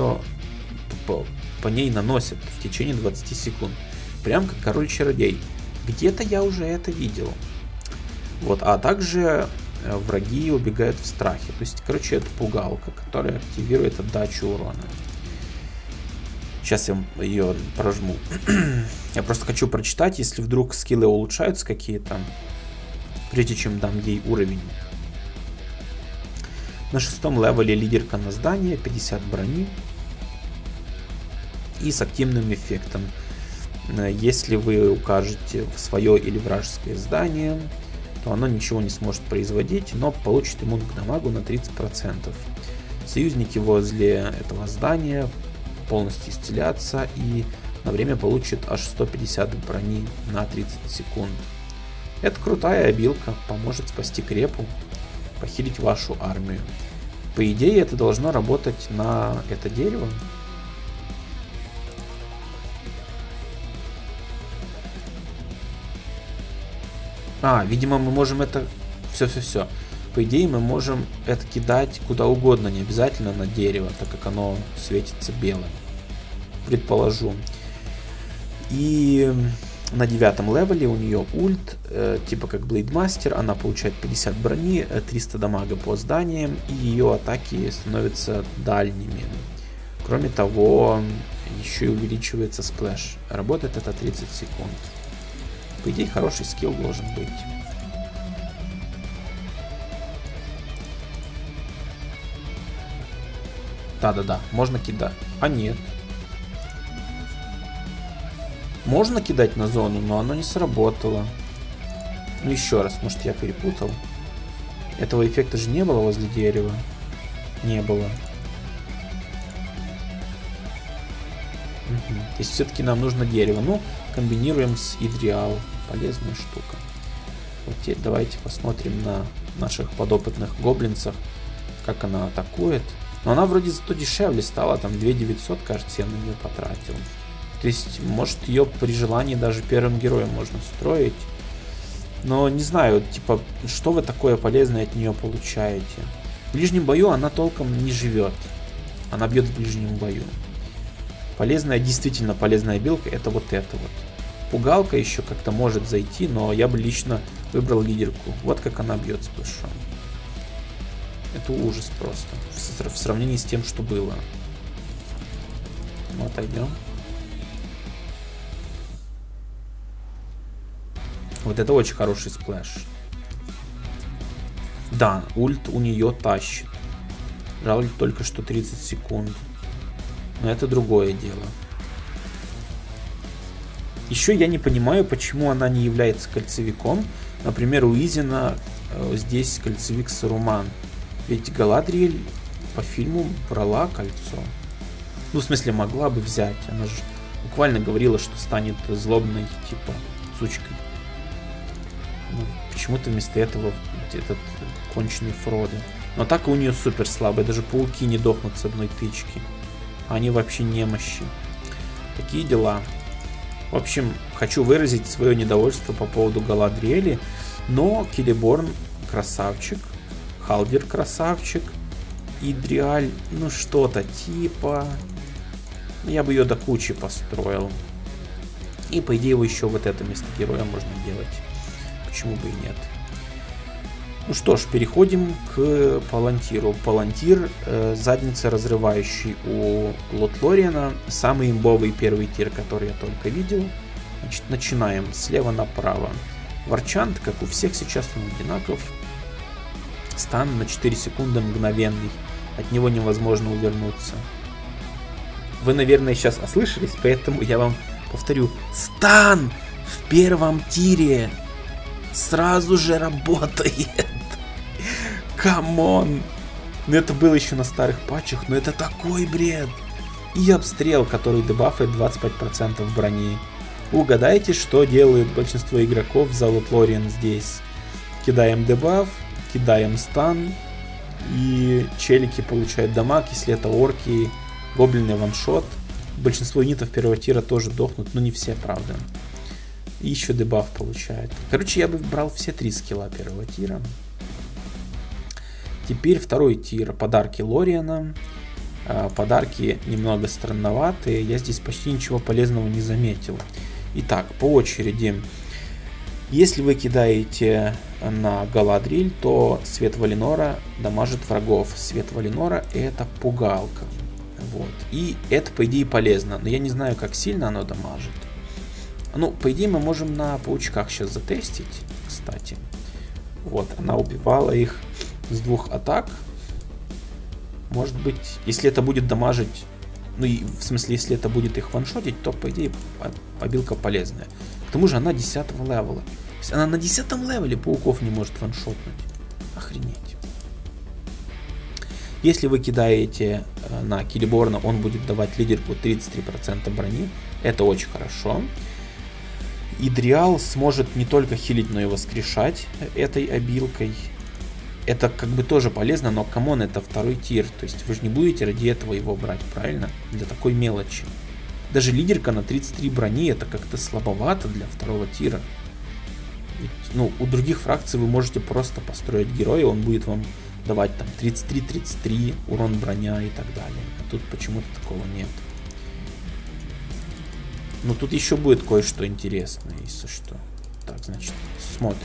Speaker 1: по ней наносят в течение 20 секунд. Прям как король-чародей. Где-то я уже это видел. Вот, а также враги убегают в страхе. То есть, короче, это пугалка, которая активирует отдачу урона. Сейчас я ее прожму. Я просто хочу прочитать, если вдруг скиллы улучшаются какие-то, прежде чем дам ей уровень. На 6-м левеле лидерка на здание, 50 брони. И с активным эффектом. Если вы укажете в свое или вражеское здание, то оно ничего не сможет производить, но получит иммун к дамагу на 30%. Союзники возле этого здания полностью исцелятся и на время получит аж 150 брони на 30 секунд. Это крутая обилка, поможет спасти крепу, похилить вашу армию. По идее, это должно работать на это дерево. А, видимо, мы можем это... Все. По идее, мы можем это кидать куда угодно, не обязательно на дерево, так как оно светится белым. Предположу. И на 9-м левеле у нее ульт, типа как Блейдмастер, она получает 50 брони, 300 дамага по зданиям, и ее атаки становятся дальними. Кроме того, еще и увеличивается сплэш. Работает это 30 секунд. По идее, хороший скилл должен быть. Да, можно кидать. А нет. Можно кидать на зону, но оно не сработало. Ну еще раз, может я перепутал. Этого эффекта же не было возле дерева. Не было. Угу. То есть все-таки нам нужно дерево. Ну, комбинируем с Идриал. Полезная штука. Вот теперь давайте посмотрим на наших подопытных гоблинцев, как она атакует. Но она вроде зато дешевле стала, там 2900, кажется, я на нее потратил. То есть, может, ее при желании даже первым героем можно строить. Но не знаю, типа, что вы такое полезное от нее получаете. В ближнем бою она толком не живет. Она бьет в ближнем бою. Полезная, действительно полезная билка, это вот это вот. Пугалка еще как-то может зайти, но я бы лично выбрал лидерку. Вот как она бьет с плэшом. Это ужас просто. В сравнении с тем, что было. Ну, отойдем. Вот это очень хороший сплэш. Да, ульт у нее тащит. Жаль только, что 30 секунд. Но это другое дело. Еще я не понимаю, почему она не является кольцевиком. Например, у Изина здесь кольцевик Саруман. Ведь Галадриэль по фильму брала кольцо. Ну, в смысле, могла бы взять. Она же буквально говорила, что станет злобной, типа, сучкой. Ну, почему-то вместо этого этот конченый Фродо. Но так и у нее супер слабая. Даже пауки не дохнут с одной тычки. Они вообще немощи. Такие дела. В общем, хочу выразить свое недовольство по поводу Галадриэли. Но Келеборн красавчик. Халдер красавчик. Идриаль, ну что-то типа. Я бы ее до кучи построил. И по идее еще вот это место героя можно делать. Почему бы и нет. Ну что ж, переходим к Палантиру. Палантир, задница разрывающий у Лотлориана. Самый имбовый первый тир, который я только видел. Значит, начинаем слева направо. Варчант, как у всех сейчас, он одинаков. Стан на 4 секунды мгновенный. От него невозможно увернуться. Вы, наверное, сейчас ослышались, поэтому я вам повторю. Стан в первом тире сразу же работает. Камон! Ну это было еще на старых патчах, но это такой бред! И обстрел, который дебафает 25% брони. Угадайте, что делают большинство игроков за Лотлориан здесь. Кидаем дебаф, кидаем стан, и челики получают дамаг, если это орки, гоблины ваншот. Большинство юнитов первого тира тоже дохнут, но не все, правда. И еще дебаф получают. Короче, я бы брал все 3 скилла первого тира. Теперь второй тир. Подарки Лориана. Подарки немного странноватые. Я здесь почти ничего полезного не заметил. Итак, по очереди. Если вы кидаете на Галадриль, то Свет Валинора дамажит врагов. Свет Валинора — это пугалка. Вот. И это, по идее, полезно. Но я не знаю, как сильно оно дамажит. Ну, по идее, мы можем на паучках сейчас затестить, кстати. Вот, она убивала их с 2 атак. Может быть, если это будет дамажить... Ну, и в смысле, если это будет их ваншотить, то, по идее, обилка полезная. К тому же она 10-го левела. То есть она на 10-м левеле пауков не может ваншотнуть. Охренеть. Если вы кидаете на Киллиборна, он будет давать лидерку 33% брони. Это очень хорошо. И Дриал сможет не только хилить, но и воскрешать этой обилкой. Это как бы тоже полезно, но камон, это второй тир. То есть вы же не будете ради этого его брать, правильно? Для такой мелочи. Даже лидерка на 33 брони это как-то слабовато для второго тира. Ведь, ну, у других фракций вы можете просто построить героя, он будет вам давать там 33-33, урон броня и так далее. А тут почему-то такого нет. Но тут еще будет кое-что интересное, если что. Так, значит, смотрим.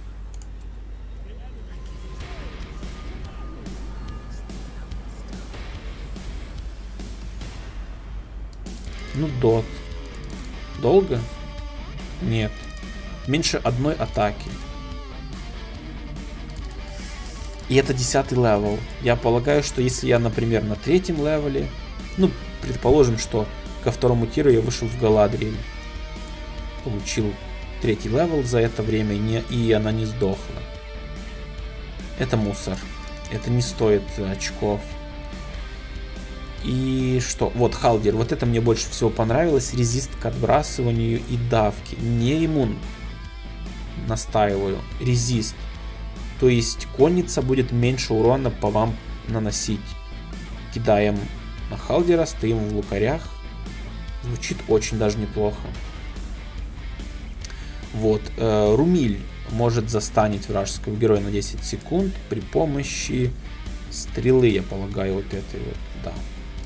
Speaker 1: Ну, дот. Долго? Нет. Меньше одной атаки. И это 10-й левел. Я полагаю, что если я, например, на 3-м левеле, ну, предположим, что ко второму тиру я вышел в Галадриэль, получил 3-й левел за это время, и она не сдохла. Это мусор. Это не стоит очков. И что? Вот Халдер. Вот это мне больше всего понравилось. Резист к отбрасыванию и давке. Не иммун. Настаиваю. Резист. То есть конница будет меньше урона по вам наносить. Кидаем на Халдера. Стоим в лукарях. Звучит очень даже неплохо. Вот. Румиль может застанить вражеского героя на 10 секунд при помощи стрелы, я полагаю, вот этой вот. Да.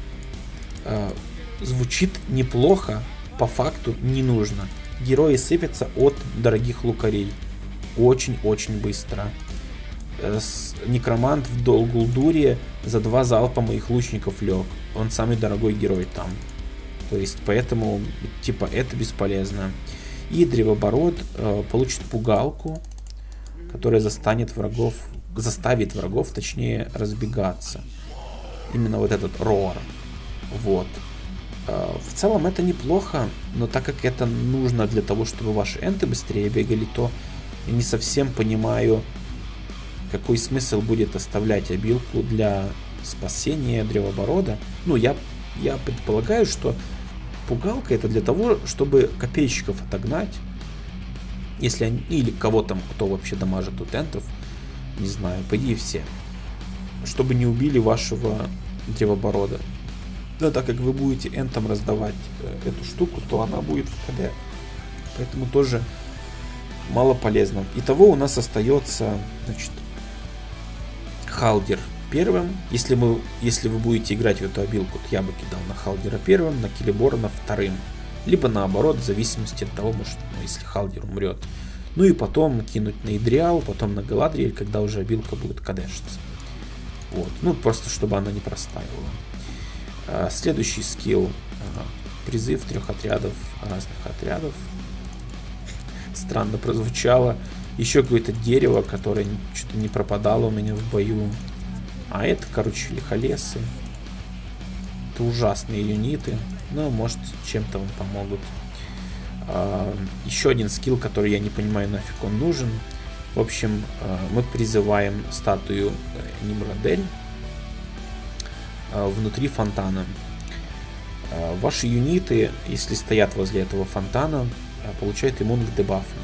Speaker 1: Звучит неплохо, по факту не нужно. Герои сыпятся от дорогих лукарей. Очень-очень быстро. Некромант в Долгулдуре за 2 залпа моих лучников лег. Он самый дорогой герой там. То есть, поэтому, типа, это бесполезно. И Древобород получит пугалку, которая заставит врагов, точнее, разбегаться. Именно вот этот рор. Вот. В целом это неплохо, но так как это нужно для того, чтобы ваши энты быстрее бегали, то я не совсем понимаю, какой смысл будет оставлять обилку для спасения Древоборода. Ну, я предполагаю, что пугалка это для того, чтобы копейщиков отогнать, если они, или кого там, кто вообще дамажит тут энтов, не знаю, по идее все, чтобы не убили вашего Древоборода. Но так как вы будете энтом раздавать эту штуку, то она будет в КД. Поэтому тоже мало полезно. Итого у нас остается, значит, Халдер первым. Если вы будете играть в эту обилку, то я бы кидал на Халдера первым, на Киллиборна вторым. Либо наоборот, в зависимости от того, может, если Халдер умрет. Ну и потом кинуть на Идриал, потом на Галадриэль, когда уже обилка будет кадешиться. Вот. Ну, просто чтобы она не простаивала. Следующий скилл. Призыв 3 отрядов, разных отрядов. Странно прозвучало. Еще какое-то дерево, которое что-то не пропадало у меня в бою. А это, короче, лихолесы. Это ужасные юниты. Но, может, чем-то вам помогут. Еще один скилл, который я не понимаю, нафиг он нужен. В общем, мы призываем статую Нимрадель внутри фонтана. Ваши юниты, если стоят возле этого фонтана, получают иммун к дебафам.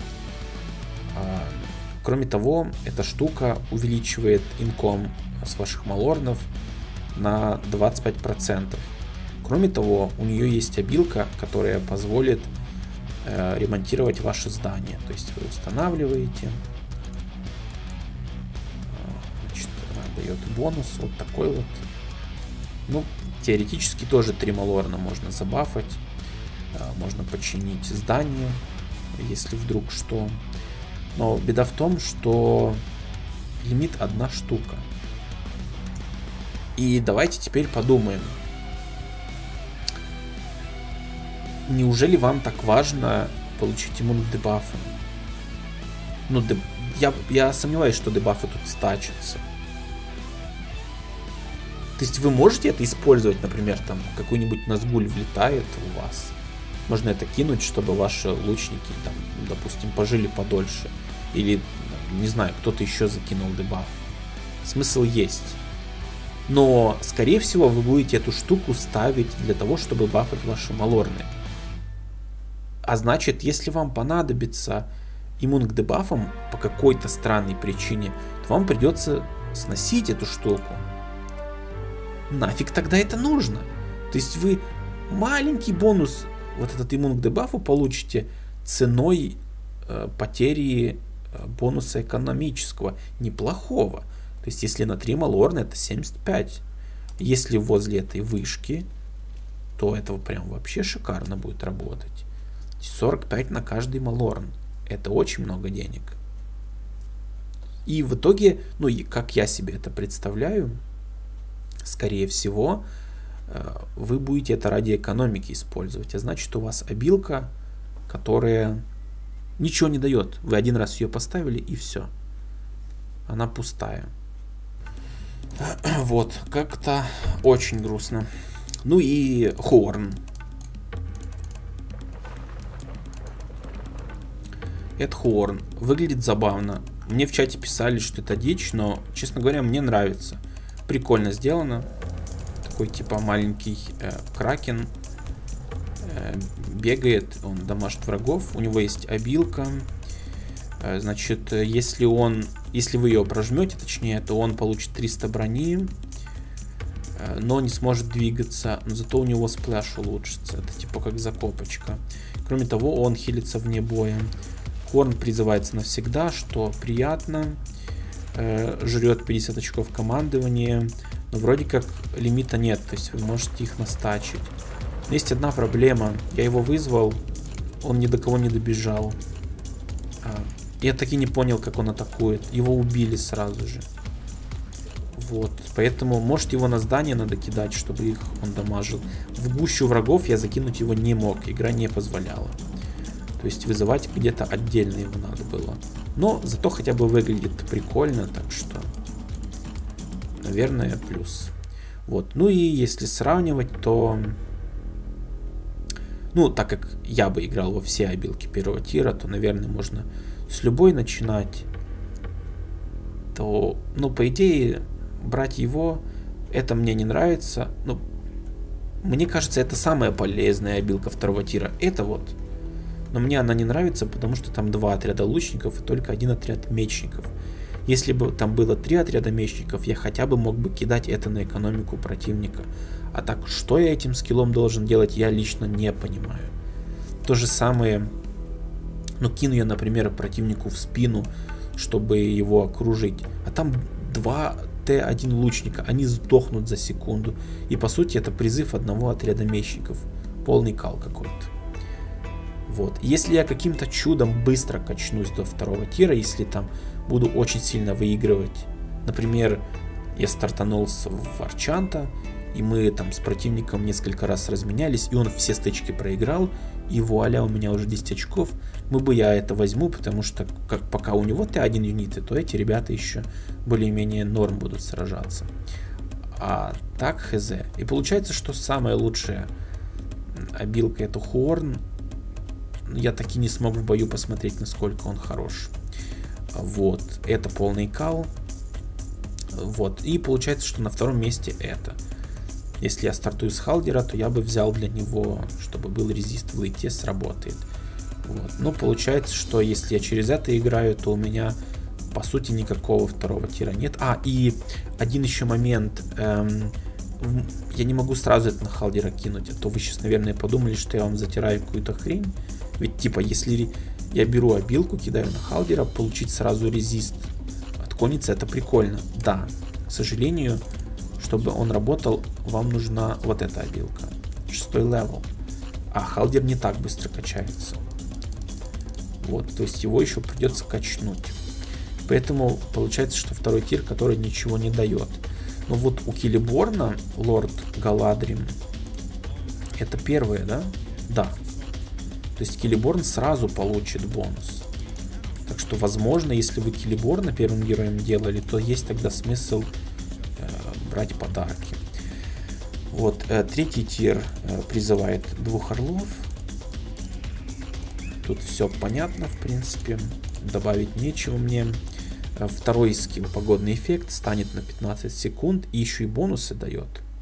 Speaker 1: Кроме того, эта штука увеличивает инком с ваших малорнов на 25%. Кроме того, у нее есть обилка, которая позволит ремонтировать ваши здания. То есть вы устанавливаете, значит, она дает бонус вот такой вот. Ну, теоретически тоже 3 малорна можно забафать. Можно починить здание, если вдруг что. Но беда в том, что лимит 1 штука. И давайте теперь подумаем. Неужели вам так важно получить иммун к дебафам? Ну, я сомневаюсь, что дебафы тут стачатся. То есть вы можете это использовать, например, там какой-нибудь Назгуль влетает у вас. Можно это кинуть, чтобы ваши лучники, там, допустим, пожили подольше. Или, не знаю, кто-то еще закинул дебаф. Смысл есть. Но, скорее всего, вы будете эту штуку ставить для того, чтобы бафать ваши малорны. А значит, если вам понадобится иммун к дебафам по какой-то странной причине, то вам придется сносить эту штуку. Нафиг тогда это нужно? То есть вы маленький бонус, вот этот иммун к дебафу, получите ценой потери бонуса экономического. Неплохого. То есть если на 3 малорна, это 75. Если возле этой вышки, то этого прям вообще шикарно будет работать. 45 на каждый малорн. Это очень много денег. И в итоге, ну и как я себе это представляю, скорее всего, вы будете это ради экономики использовать. А значит, у вас обилка, которая ничего не дает. Вы один раз ее поставили и все. Она пустая. Вот, как-то очень грустно. Ну и Хорн. Это Хорн. Выглядит забавно. Мне в чате писали, что это дичь, но, честно говоря, мне нравится. Прикольно сделано. Такой типа маленький кракен. Бегает, он дамажит врагов. У него есть обилка. Значит, если вы ее прожмете, точнее, то он получит 300 брони, но не сможет двигаться. Но зато у него сплэш улучшится. Это типа как закопочка. Кроме того, он хилится вне боя. Хорн призывается навсегда, что приятно. Жрет 50 очков командования. Но вроде как лимита нет, то есть вы можете их настачить. Но есть одна проблема. Я его вызвал, он ни до кого не добежал. Я таки не понял, как он атакует. Его убили сразу же. Вот. Поэтому, может, его на здание надо кидать, чтобы их он дамажил. В гущу врагов я закинуть его не мог. Игра не позволяла. То есть вызывать где-то отдельно его надо было. Но зато хотя бы выглядит прикольно, так что, наверное, плюс. Вот. Ну и если сравнивать, то, ну, так как я бы играл во все обилки первого тира, то, наверное, можно с любой начинать. То, ну, по идее, брать его, это мне не нравится. Ну, мне кажется, это самая полезная обилка второго тира. Это вот. Но мне она не нравится, потому что там 2 отряда лучников и только 1 отряд мечников. Если бы там было 3 отряда мечников, я хотя бы мог бы кидать это на экономику противника. А так, что я этим скиллом должен делать, я лично не понимаю. То же самое, ну, кину я, например, противнику в спину, чтобы его окружить. А там 2 Т1 лучника, они сдохнут за секунду. И по сути это призыв одного отряда мечников. Полный кал какой-то. Вот. Если я каким-то чудом быстро качнусь до второго тира, если там буду очень сильно выигрывать, например, я стартанул с Варчанта, и мы там с противником несколько раз разменялись, и он все стычки проиграл, и вуаля, у меня уже 10 очков, я это возьму, потому что пока у него Т1 юниты, то эти ребята еще более-менее норм будут сражаться. А так хз. И получается, что самая лучшая обилка это Хорн. Я таки не смог в бою посмотреть, насколько он хорош. Вот, это полный кал. Вот, и получается, что на втором месте это. Если я стартую с халдера, то я бы взял для него, чтобы был резист в лейте, сработает. Вот. Но получается, что если я через это играю, то у меня по сути никакого второго тира нет. И один еще момент. Я не могу сразу это на халдера кинуть, а то вы сейчас, наверное, подумали, что я вам затираю какую-то хрень. Ведь типа, если я беру обилку, кидаю на халдера, получить сразу резист от конницы, это прикольно. Да, к сожалению, чтобы он работал, вам нужна вот эта обилка. 6-й левел. А халдер не так быстро качается. Вот, то есть его еще придется качнуть. Поэтому получается, что второй тир, который ничего не дает. Но вот у Килиборна, Лорд Галадрим, это первое, да? Да. То есть Килиборн сразу получит бонус. Так что, возможно, если вы Килиборна первым героем делали, то есть тогда смысл брать подарки. Вот, третий тир призывает 2 орлов. Тут все понятно, в принципе. Добавить нечего мне. Второй скилл, погодный эффект, станет на 15 секунд и еще и бонусы дает.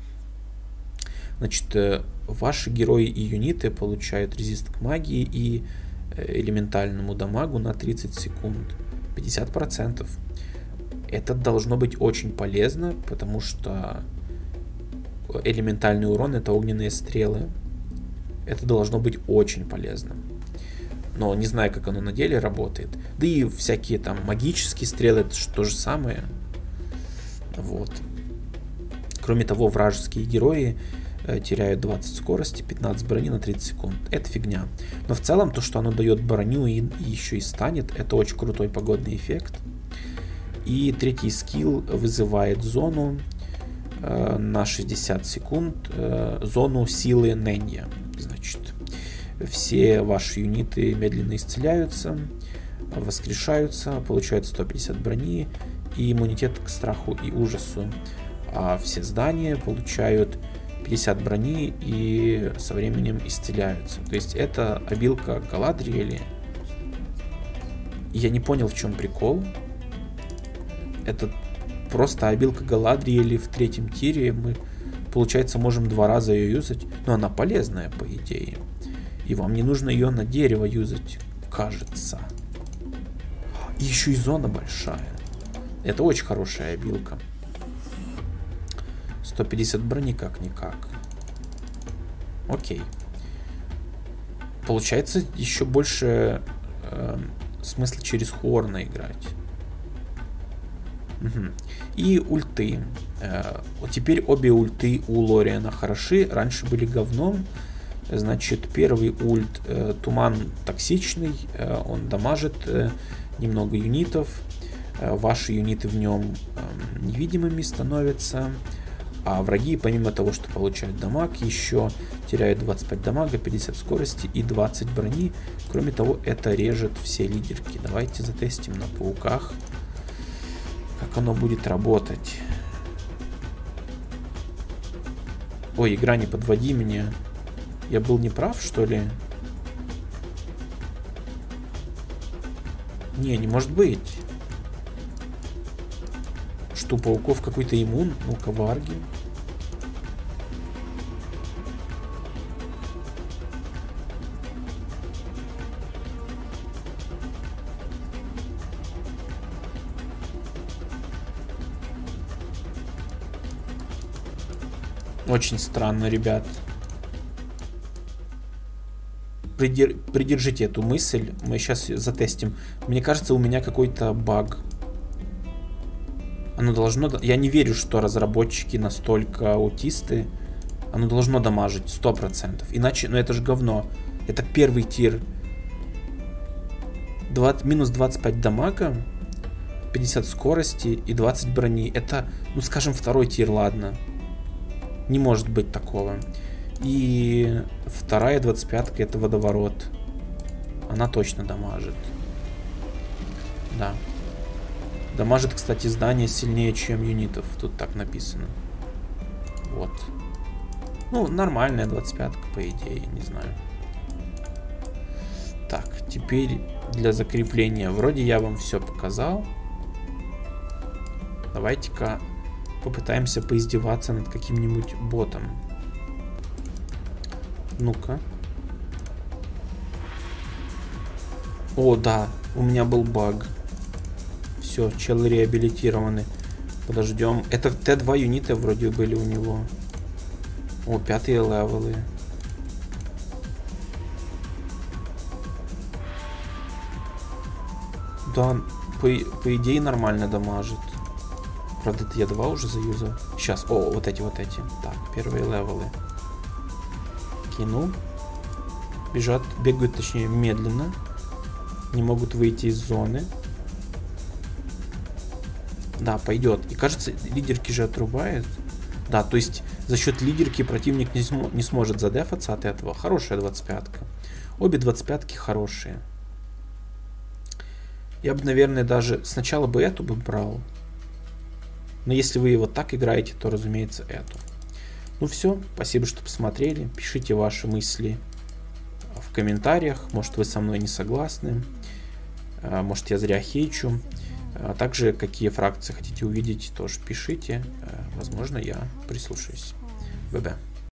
Speaker 1: Значит, ваши герои и юниты получают резист к магии и элементальному дамагу на 30 секунд. 50%. Это должно быть очень полезно, потому что элементальный урон — это огненные стрелы. Это должно быть очень полезно. Но не знаю, как оно на деле работает. Да и всякие там магические стрелы — это же то же самое. Вот. Кроме того, вражеские герои теряют 20 скорости, 15 брони на 30 секунд. Это фигня. Но в целом то, что оно дает броню и еще и станет, это очень крутой погодный эффект. И третий скилл вызывает зону на 60 секунд. Зону силы Нэнья. Значит, все ваши юниты медленно исцеляются, воскрешаются, получают 150 брони и иммунитет к страху и ужасу. А все здания получают 50 брони и со временем исцеляются. То есть это обилка Галадриэли. Я не понял, в чем прикол. Это просто обилка Галадриэли в третьем тире. Мы, получается, можем 2 раза ее юзать. Но она полезная, по идее. И вам не нужно ее на дерево юзать, кажется. И еще и зона большая. Это очень хорошая обилка. 150 брони как-никак. Окей. Получается, еще больше смысла через Хорна играть. Угу. И ульты. Вот теперь обе ульты у Лориана хороши. Раньше были говном. Значит, первый ульт туман токсичный. Он дамажит немного юнитов. Ваши юниты в нем невидимыми становятся. А враги, помимо того, что получают дамаг, еще теряют 25 дамага, 50 скорости и 20 брони. Кроме того, это режет все лидерки. Давайте затестим на пауках, как оно будет работать. Ой, игра, не подводи меня. Я был неправ, что ли? Не может быть. Что, у пауков какой-то иммун? Ну-ка, варги. Очень странно, ребят. Придержите эту мысль. Мы сейчас затестим. Мне кажется, у меня какой-то баг. Оно должно... Я не верю, что разработчики настолько аутисты. Оно должно дамажить 100%. Иначе... Ну это же говно. Это первый тир. Минус 25 дамага, 50 скорости и 20 брони. Это, ну скажем, второй тир, ладно. Не может быть такого. И вторая 25-ка — это водоворот. Она точно дамажит. Да. Дамажит, кстати, здание сильнее, чем юнитов. Тут так написано. Вот. Ну, нормальная 25-ка, по идее, не знаю. Так, теперь для закрепления. Вроде я вам все показал. Давайте-ка попытаемся поиздеваться над каким-нибудь ботом. Ну-ка. О, да, у меня был баг. Все, чел реабилитированы. Подождем. Это Т2 юнита вроде были у него. О, 5-е левелы. Да, по идее нормально дамажит. Правда, это я 2 уже заюзал. Сейчас, о, вот эти. Так, первые левелы. Кину. Бежат, бегают, точнее, медленно. Не могут выйти из зоны. Да, пойдет. И кажется, лидерки же отрубает. Да, то есть за счет лидерки противник не сможет задефаться от этого. Хорошая 25-ка. Обе 25-ки хорошие. Я бы, наверное, даже сначала бы эту бы брал. Но если вы вот так играете, то, разумеется, эту. Ну все, спасибо, что посмотрели. Пишите ваши мысли в комментариях. Может, вы со мной не согласны. Может, я зря хейчу. А также, какие фракции хотите увидеть, тоже пишите. Возможно, я прислушаюсь. ББ.